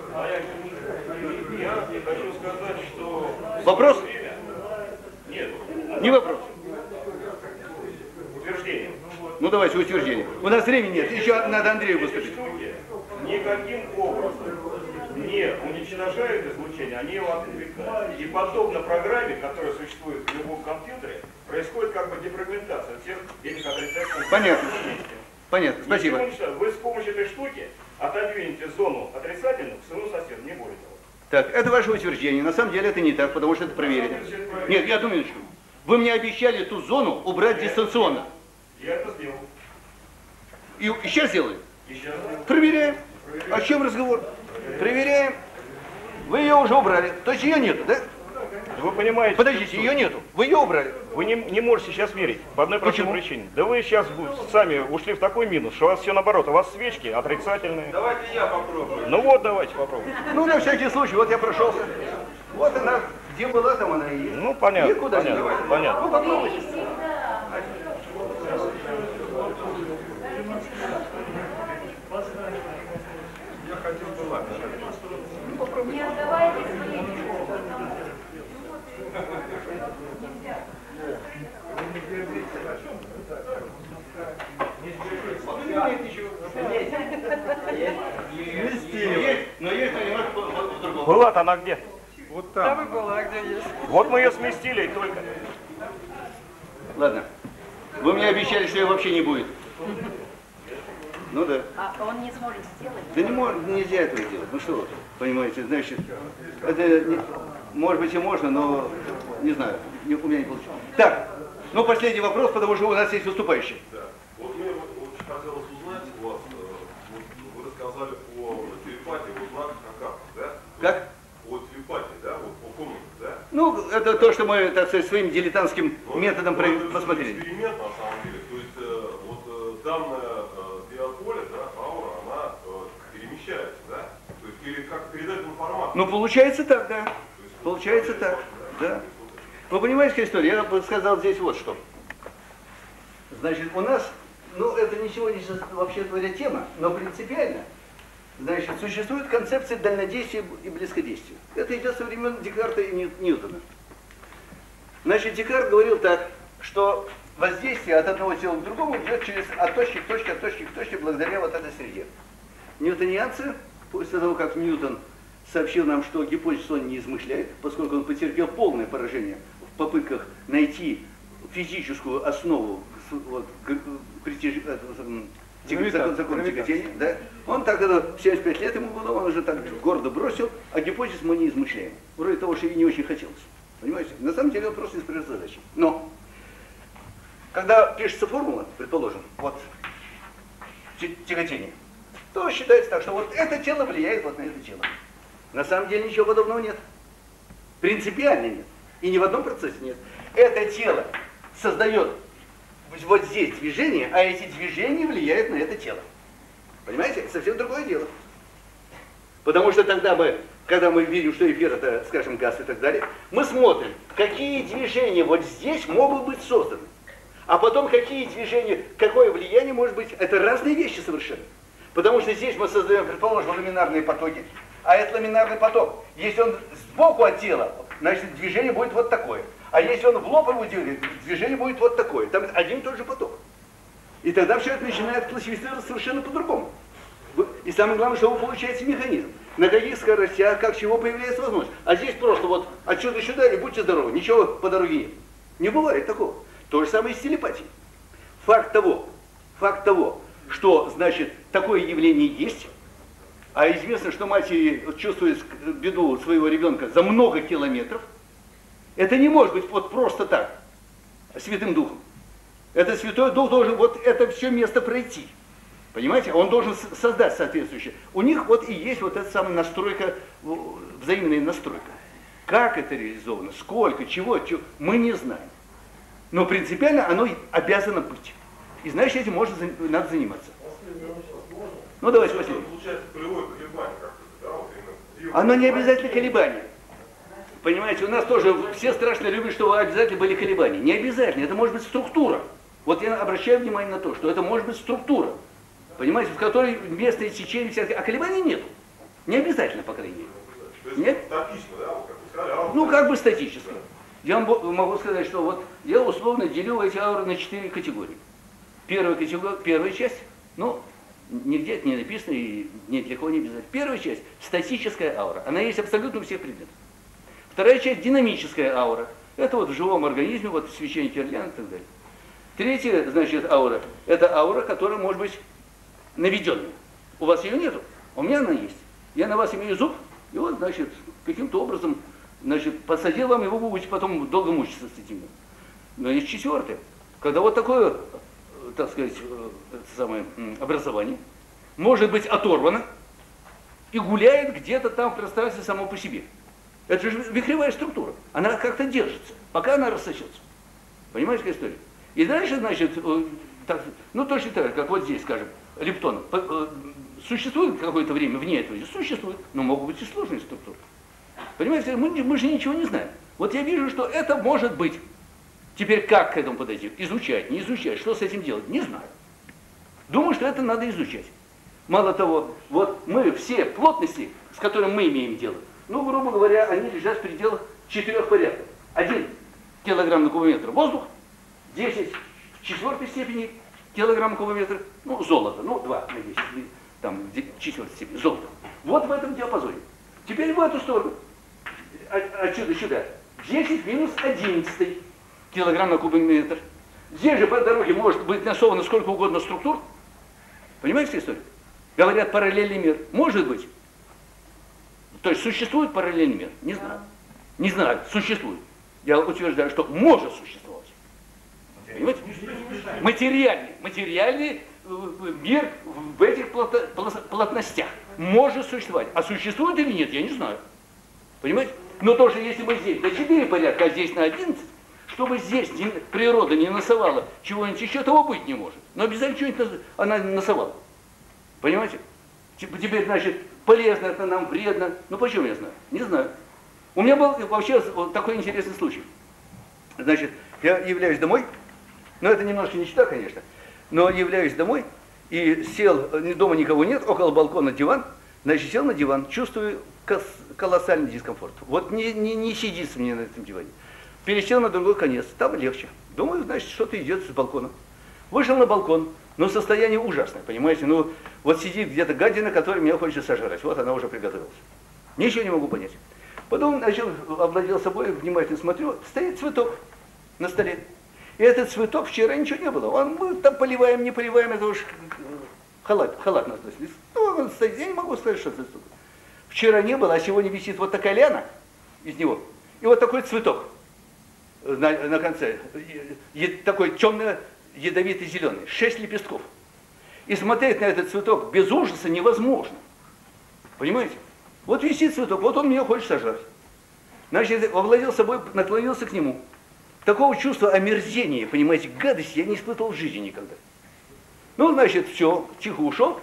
Я хочу сказать, что... Вопрос? Нет, Не вопрос. утверждение. Ну давайте утверждение. У нас времени нет, еще надо Андрею Эти выступить. штуки никаким образом не уничтожают излучение, они его отвлекают. И подобно программе, которая существует в любом компьютере, происходит как бы дефрагментация всех этих отрицательных Понятно. вместе. Понятно, Ничего спасибо. не считаю. Вы с помощью этой штуки отодвинете зону отрицательную к своему соседу, не более того. Так, это ваше утверждение. На самом деле это не так, потому что это проверено. Нет, я думаю, минуточку. Вы мне обещали эту зону убрать дистанционно. Я это сделал. И сейчас сделаем. И сейчас сделал. Проверяем. О чем разговор? Проверяем. Вы ее уже убрали. То есть ее нету, да? Вы понимаете, Подождите, ее нету. Вы ее убрали. вы не, не можете сейчас мерить по одной простой Почему? причине. Да вы сейчас сами ушли в такой минус, что у вас все наоборот. У вас свечки отрицательные. Давайте я попробую. Ну вот, давайте попробуем. Ну, на всякий случай, вот я прошелся. Вот она, где была, там она и есть. Ну, понятно, Никуда не понятно, девать. понятно. Ну, попробуйте. Я хотел бы ладно. Не отдавайте свои телефоны. Есть, но есть, но немножко по- по- по-другому. Была-то она где? Вот там. Вот мы ее сместили и только. Ладно. Вы мне обещали, что ее вообще не будет. Ну да. А он не сможет сделать? Да не мож- нельзя этого делать. Ну что вы, понимаете, значит, это не- может быть и можно, но не знаю, не- у меня не получилось. Так, ну последний вопрос, потому что у нас есть выступающий. Да. Вот мне вот очень хотелось узнать у вас, э, вот вы рассказали о телепатии, вот знаках на картах, да? Как? О телепатии, да, вот по комнатам, да? Ну, это то, что мы, так сказать, своим дилетантским Но методом это- про- это посмотрели. эксперимент на самом деле. То есть э, вот э, данное э, биополе, да, аура, она э, перемещается, да? То есть или как передать информацию. Ну, получается так, да. То есть, вот, Получается вот, так, да. да. Вы понимаете, какая история? Я бы сказал здесь вот что. Значит, у нас, ну, это не сегодняшняя, вообще говоря, тема, но принципиально, значит, существует концепция дальнодействия и близкодействия. Это идет со времен Декарта и Нью- Ньютона. Значит, Декарт говорил так, что воздействие от одного тела к другому идет через от точки к точке, от точки к точке, благодаря вот этой среде. Ньютонианцы, после того, как Ньютон сообщил нам, что гипотез он не измышляет, поскольку он потерпел полное поражение в попытках найти физическую основу вот, притяж... закон, закон тяготения, да? Он так это в семьдесят пять лет ему было, он уже так гордо бросил, а гипотез мы не измышляем. Вроде того, что и не очень хотелось. Понимаете? На самом деле он просто не справил задачи. Но, когда пишется формула, предположим, вот тяготение, то считается так, что вот это тело влияет вот на это тело. На самом деле ничего подобного нет. Принципиально нет. И ни в одном процессе нет. Это тело создает вот здесь движение, а эти движения влияют на это тело. Понимаете? Это совсем другое дело. Потому что тогда мы, когда мы видим, что эфир это, скажем, газ и так далее, мы смотрим, какие движения вот здесь могут быть созданы. А потом какие движения, какое влияние может быть. Это разные вещи совершенно. Потому что здесь мы создаем, предположим, ламинарные потоки. А этот ламинарный поток, если он сбоку от тела, значит движение будет вот такое. А если он в лоб его делает, движение будет вот такое. Там один и тот же поток. И тогда все это начинает классифицироваться совершенно по-другому. И самое главное, что вы получаете механизм. На каких скоростях, как чего появляется возможность. А здесь просто вот отсюда сюда и будьте здоровы. Ничего по дороге нет. Не бывает такого. То же самое и с телепатией. Факт того, факт того, что, значит, такое явление есть, а известно, что матери чувствует беду своего ребенка за много километров, это не может быть вот просто так, Святым Духом. Этот Святой Дух должен вот это все место пройти. Понимаете? Он должен создать соответствующее. У них вот и есть вот эта самая настройка, взаимная настройка. Как это реализовано, сколько, чего, чего, мы не знаем. Но принципиально оно обязано быть. И значит, этим можно, надо заниматься. Ну давайте последний. Получается полевое колебание как-то, да? Вот именно. Оно не обязательно колебание. Понимаете, у нас тоже все страшно любят, чтобы обязательно были колебания. Не обязательно, это может быть структура. Вот я обращаю внимание на то, что это может быть структура. Понимаете, в которой место течения всяких, а колебаний нету. Не обязательно, по крайней мере. То есть Нет? статично, да? Вот как вы сказали, а вот Ну, как бы статически. Я вам могу сказать, что вот я условно делю эти ауры на четыре категории. Первая категория, первая часть, ну, нигде это не написано, и нет, легко не обязательно. Первая часть – статическая аура. Она есть абсолютно у всех предметов. Вторая часть – динамическая аура. Это вот в живом организме, вот в свечении Кирляна и так далее. Третья, значит, аура – это аура, которая может быть наведенная. У вас ее нету, а у меня она есть. Я на вас имею зуб, и вот, значит, каким-то образом, значит, посадил вам его, вы будете потом долго мучиться с этим. Но есть четвертое. Когда вот такое, так сказать, самое образование может быть оторвано и гуляет где-то там в пространстве само по себе. Это же вихревая структура. Она как-то держится, пока она рассосется. Понимаете, какая история? И дальше, значит, так, ну точно так же, как вот здесь, скажем, лептон. Существует какое-то время вне этого? Существует, но могут быть и сложные структуры. Понимаете, мы, мы же ничего не знаем. Вот я вижу, что это может быть. Теперь как к этому подойти? Изучать, не изучать, что с этим делать? Не знаю. Думаю, что это надо изучать. Мало того, вот мы все плотности, с которыми мы имеем дело, ну, грубо говоря, они лежат в пределах четырех порядков. Один килограмм на кубометр воздух, десять в четвертой степени килограмм на кубометр, ну, золото, ну, два на десять, там, в четвертой степени, золото. Вот в этом диапазоне. Теперь в эту сторону, отсюда сюда, десять минус одиннадцать килограмм на кубометр. Здесь же по дороге может быть нарисовано сколько угодно структур. Понимаете историю? Говорят, параллельный мир. Может быть. То есть существует параллельный мир? Не знаю. Не знаю, существует. Я утверждаю, что может существовать. Понимаете? Материальный, материальный мир в этих плотностях может существовать. А существует или нет, я не знаю. Понимаете? Но тоже если мы здесь на четыре порядка, а здесь на одиннадцать, чтобы здесь не, природа не насовала чего-нибудь еще, того быть не может. Но обязательно что-нибудь она насовала. Понимаете? Теперь, значит, полезно это нам, вредно. Ну почему я знаю? Не знаю. У меня был вообще вот такой интересный случай. Значит, я являюсь домой, но это немножко не чита, конечно, но являюсь домой и сел, дома никого нет, около балкона диван, значит, сел на диван, чувствую колоссальный дискомфорт. Вот не, не, не сидится мне на этом диване. пересел на другой конец, там легче. Думаю, значит, что-то идет с балкона. Вышел на балкон, но состояние ужасное, понимаете? Ну, вот сидит где-то гадина, которая меня хочет сожрать. Вот она уже приготовилась. Ничего не могу понять. Потом начал, овладел собой, внимательно смотрю, стоит цветок на столе. И этот цветок вчера ничего не было. Он, мы там поливаем, не поливаем, это уж халат, халатно относились. Ну, он стоит, я не могу сказать, что это цветок. Вчера не было, а сегодня висит вот такая ляна из него. И вот такой цветок на, на конце. Е, такой темный, ядовитый зеленый. Шесть лепестков. И смотреть на этот цветок без ужаса невозможно. Понимаете? Вот висит цветок, вот он меня хочет сожрать. Значит, овладел собой, наклонился к нему. Такого чувства омерзения, понимаете, гадости я не испытывал в жизни никогда. Ну, значит, все, тихо ушел.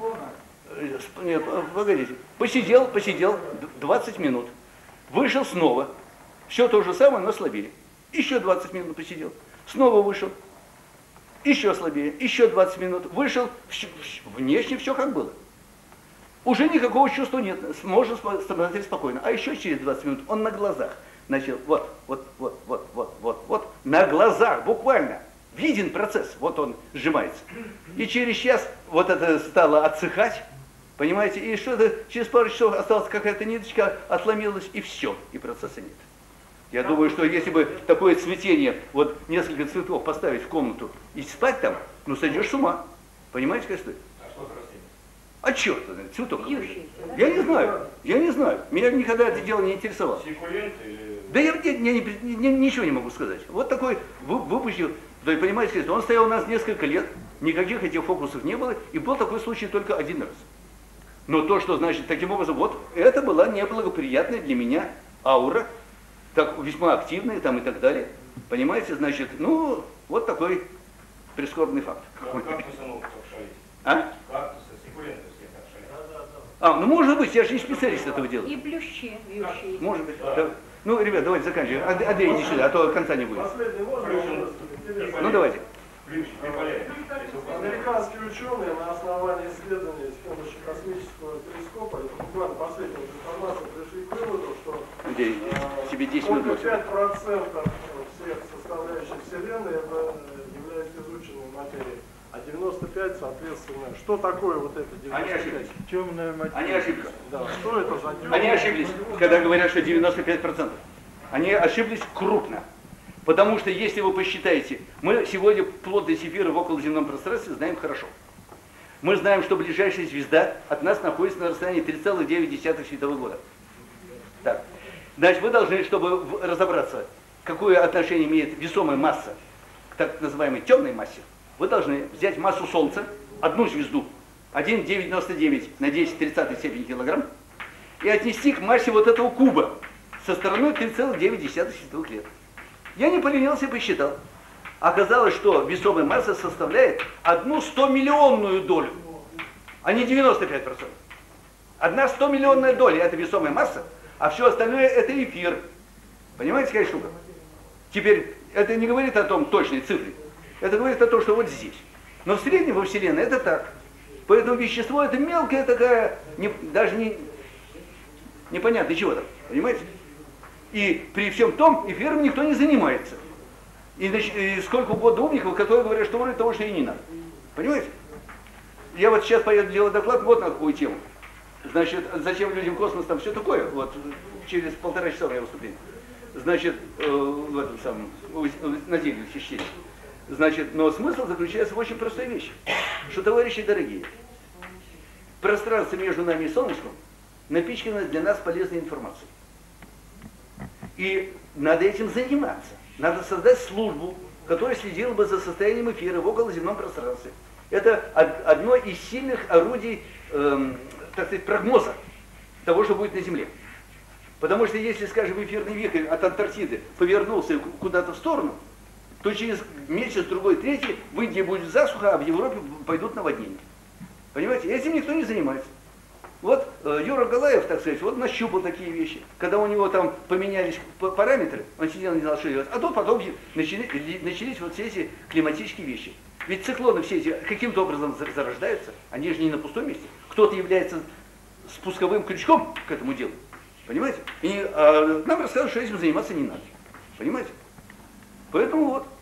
Нет, погодите. Посидел, посидел двадцать минут. Вышел снова. Все то же самое, но слабее. Еще двадцать минут посидел. Снова вышел. Еще слабее. Еще двадцать минут. Вышел. Внешне все как было. Уже никакого чувства нет. Можно смотреть спокойно. А еще через двадцать минут он на глазах начал. Вот, вот, вот, вот, вот, вот, вот. На глазах, буквально. Виден процесс. Вот он сжимается. И через час вот это стало отсыхать. Понимаете? И что-то через пару часов осталась какая-то ниточка, отломилась, и все. И процесса нет. Я думаю, что если бы такое цветение, вот несколько цветов поставить в комнату и спать там, ну сойдешь с ума. Понимаете, как стоит? А что за растение? А черт, цветок. Я не знаю, я не знаю. Меня никогда это дело не интересовало. Сикулент или... Да я, я, я, я, я ничего не могу сказать. Вот такой вы, выпустил, да, понимаете, он стоял у нас несколько лет, никаких этих фокусов не было, и был такой случай только один раз. Но то, что значит таким образом, вот это была неблагоприятная для меня аура, так, весьма активная там и так далее. Понимаете, значит, ну, вот такой прискорбный факт. Как кактусы могут обшалить? А? Кактусы, сикуленты все обшалить. А, ну может быть, я же не специалист этого дела. И плющи вьющие. Может быть. Да. Ну, ребят, давайте заканчиваем. Андрей, иди сюда, а то конца не будет. Последний можно вопрос? Ну, давайте. Американские ученые на основании исследований с помощью космического телескопа, это буквально последняя информация, пришли к выводу, что Андрей, себе десять минут только бросил. пять процентов всех составляющих Вселенной это является изученной материей, а девяносто пять процентов соответственно. Что такое вот это девяносто пять процентов? Темная материя. Они ошиблись. Да, что это за темная? Они ошиблись, когда говорят, что девяносто пять процентов. Они ошиблись крупно. Потому что, если вы посчитаете, мы сегодня плотность эфира в околоземном пространстве знаем хорошо. Мы знаем, что ближайшая звезда от нас находится на расстоянии три целых девять десятых световых года. Так. Значит, вы должны, чтобы разобраться, какое отношение имеет весомая масса к так называемой темной массе, вы должны взять массу Солнца, одну звезду, один целых девяносто девять на десять в тридцатой степени килограмм, и отнести к массе вот этого куба со стороной три целых девять десятых световых лет. Я не поленился и посчитал. Оказалось, что весомая масса составляет одну стомиллионную долю, а не девяносто пять процентов. Одна стомиллионная доля – это весомая масса, а все остальное – это эфир. Понимаете, какая штука? Теперь, это не говорит о том точной цифре. Это говорит о том, что вот здесь. Но в среднем во Вселенной это так. Поэтому вещество – это мелкая такая, не, даже не, непонятно чего там. Понимаете? И при всем том эфиром никто не занимается. И, и сколько угодно умников, которые говорят, что вроде того, что и не надо. Понимаете? Я вот сейчас поеду делать доклад вот на какую тему. Значит, зачем людям космос, там все такое. Вот через полтора часа я выступление. Значит, э, в этом самом, на деле хищения. Значит, но смысл заключается в очень простой вещи. Что, товарищи дорогие, пространство между нами и Солнышком напичкано для нас полезной информацией. И надо этим заниматься. Надо создать службу, которая следила бы за состоянием эфира в околоземном пространстве. Это одно из сильных орудий, эм, так сказать, прогноза того, что будет на Земле. Потому что если, скажем, эфирный вихрь от Антарктиды повернулся куда-то в сторону, то через месяц, другой, третий в Индии будет засуха, а в Европе пойдут наводнения. Понимаете? Этим никто не занимается. Вот э, Юра Галаев, так сказать, вот нащупал такие вещи. Когда у него там поменялись параметры, он сидел, не знал, что делать. А тут потом начались, начались вот все эти климатические вещи. Ведь циклоны все эти каким-то образом зарождаются, они же не на пустом месте. Кто-то является спусковым крючком к этому делу. Понимаете? И э, нам рассказывают, что этим заниматься не надо. Понимаете? Поэтому вот.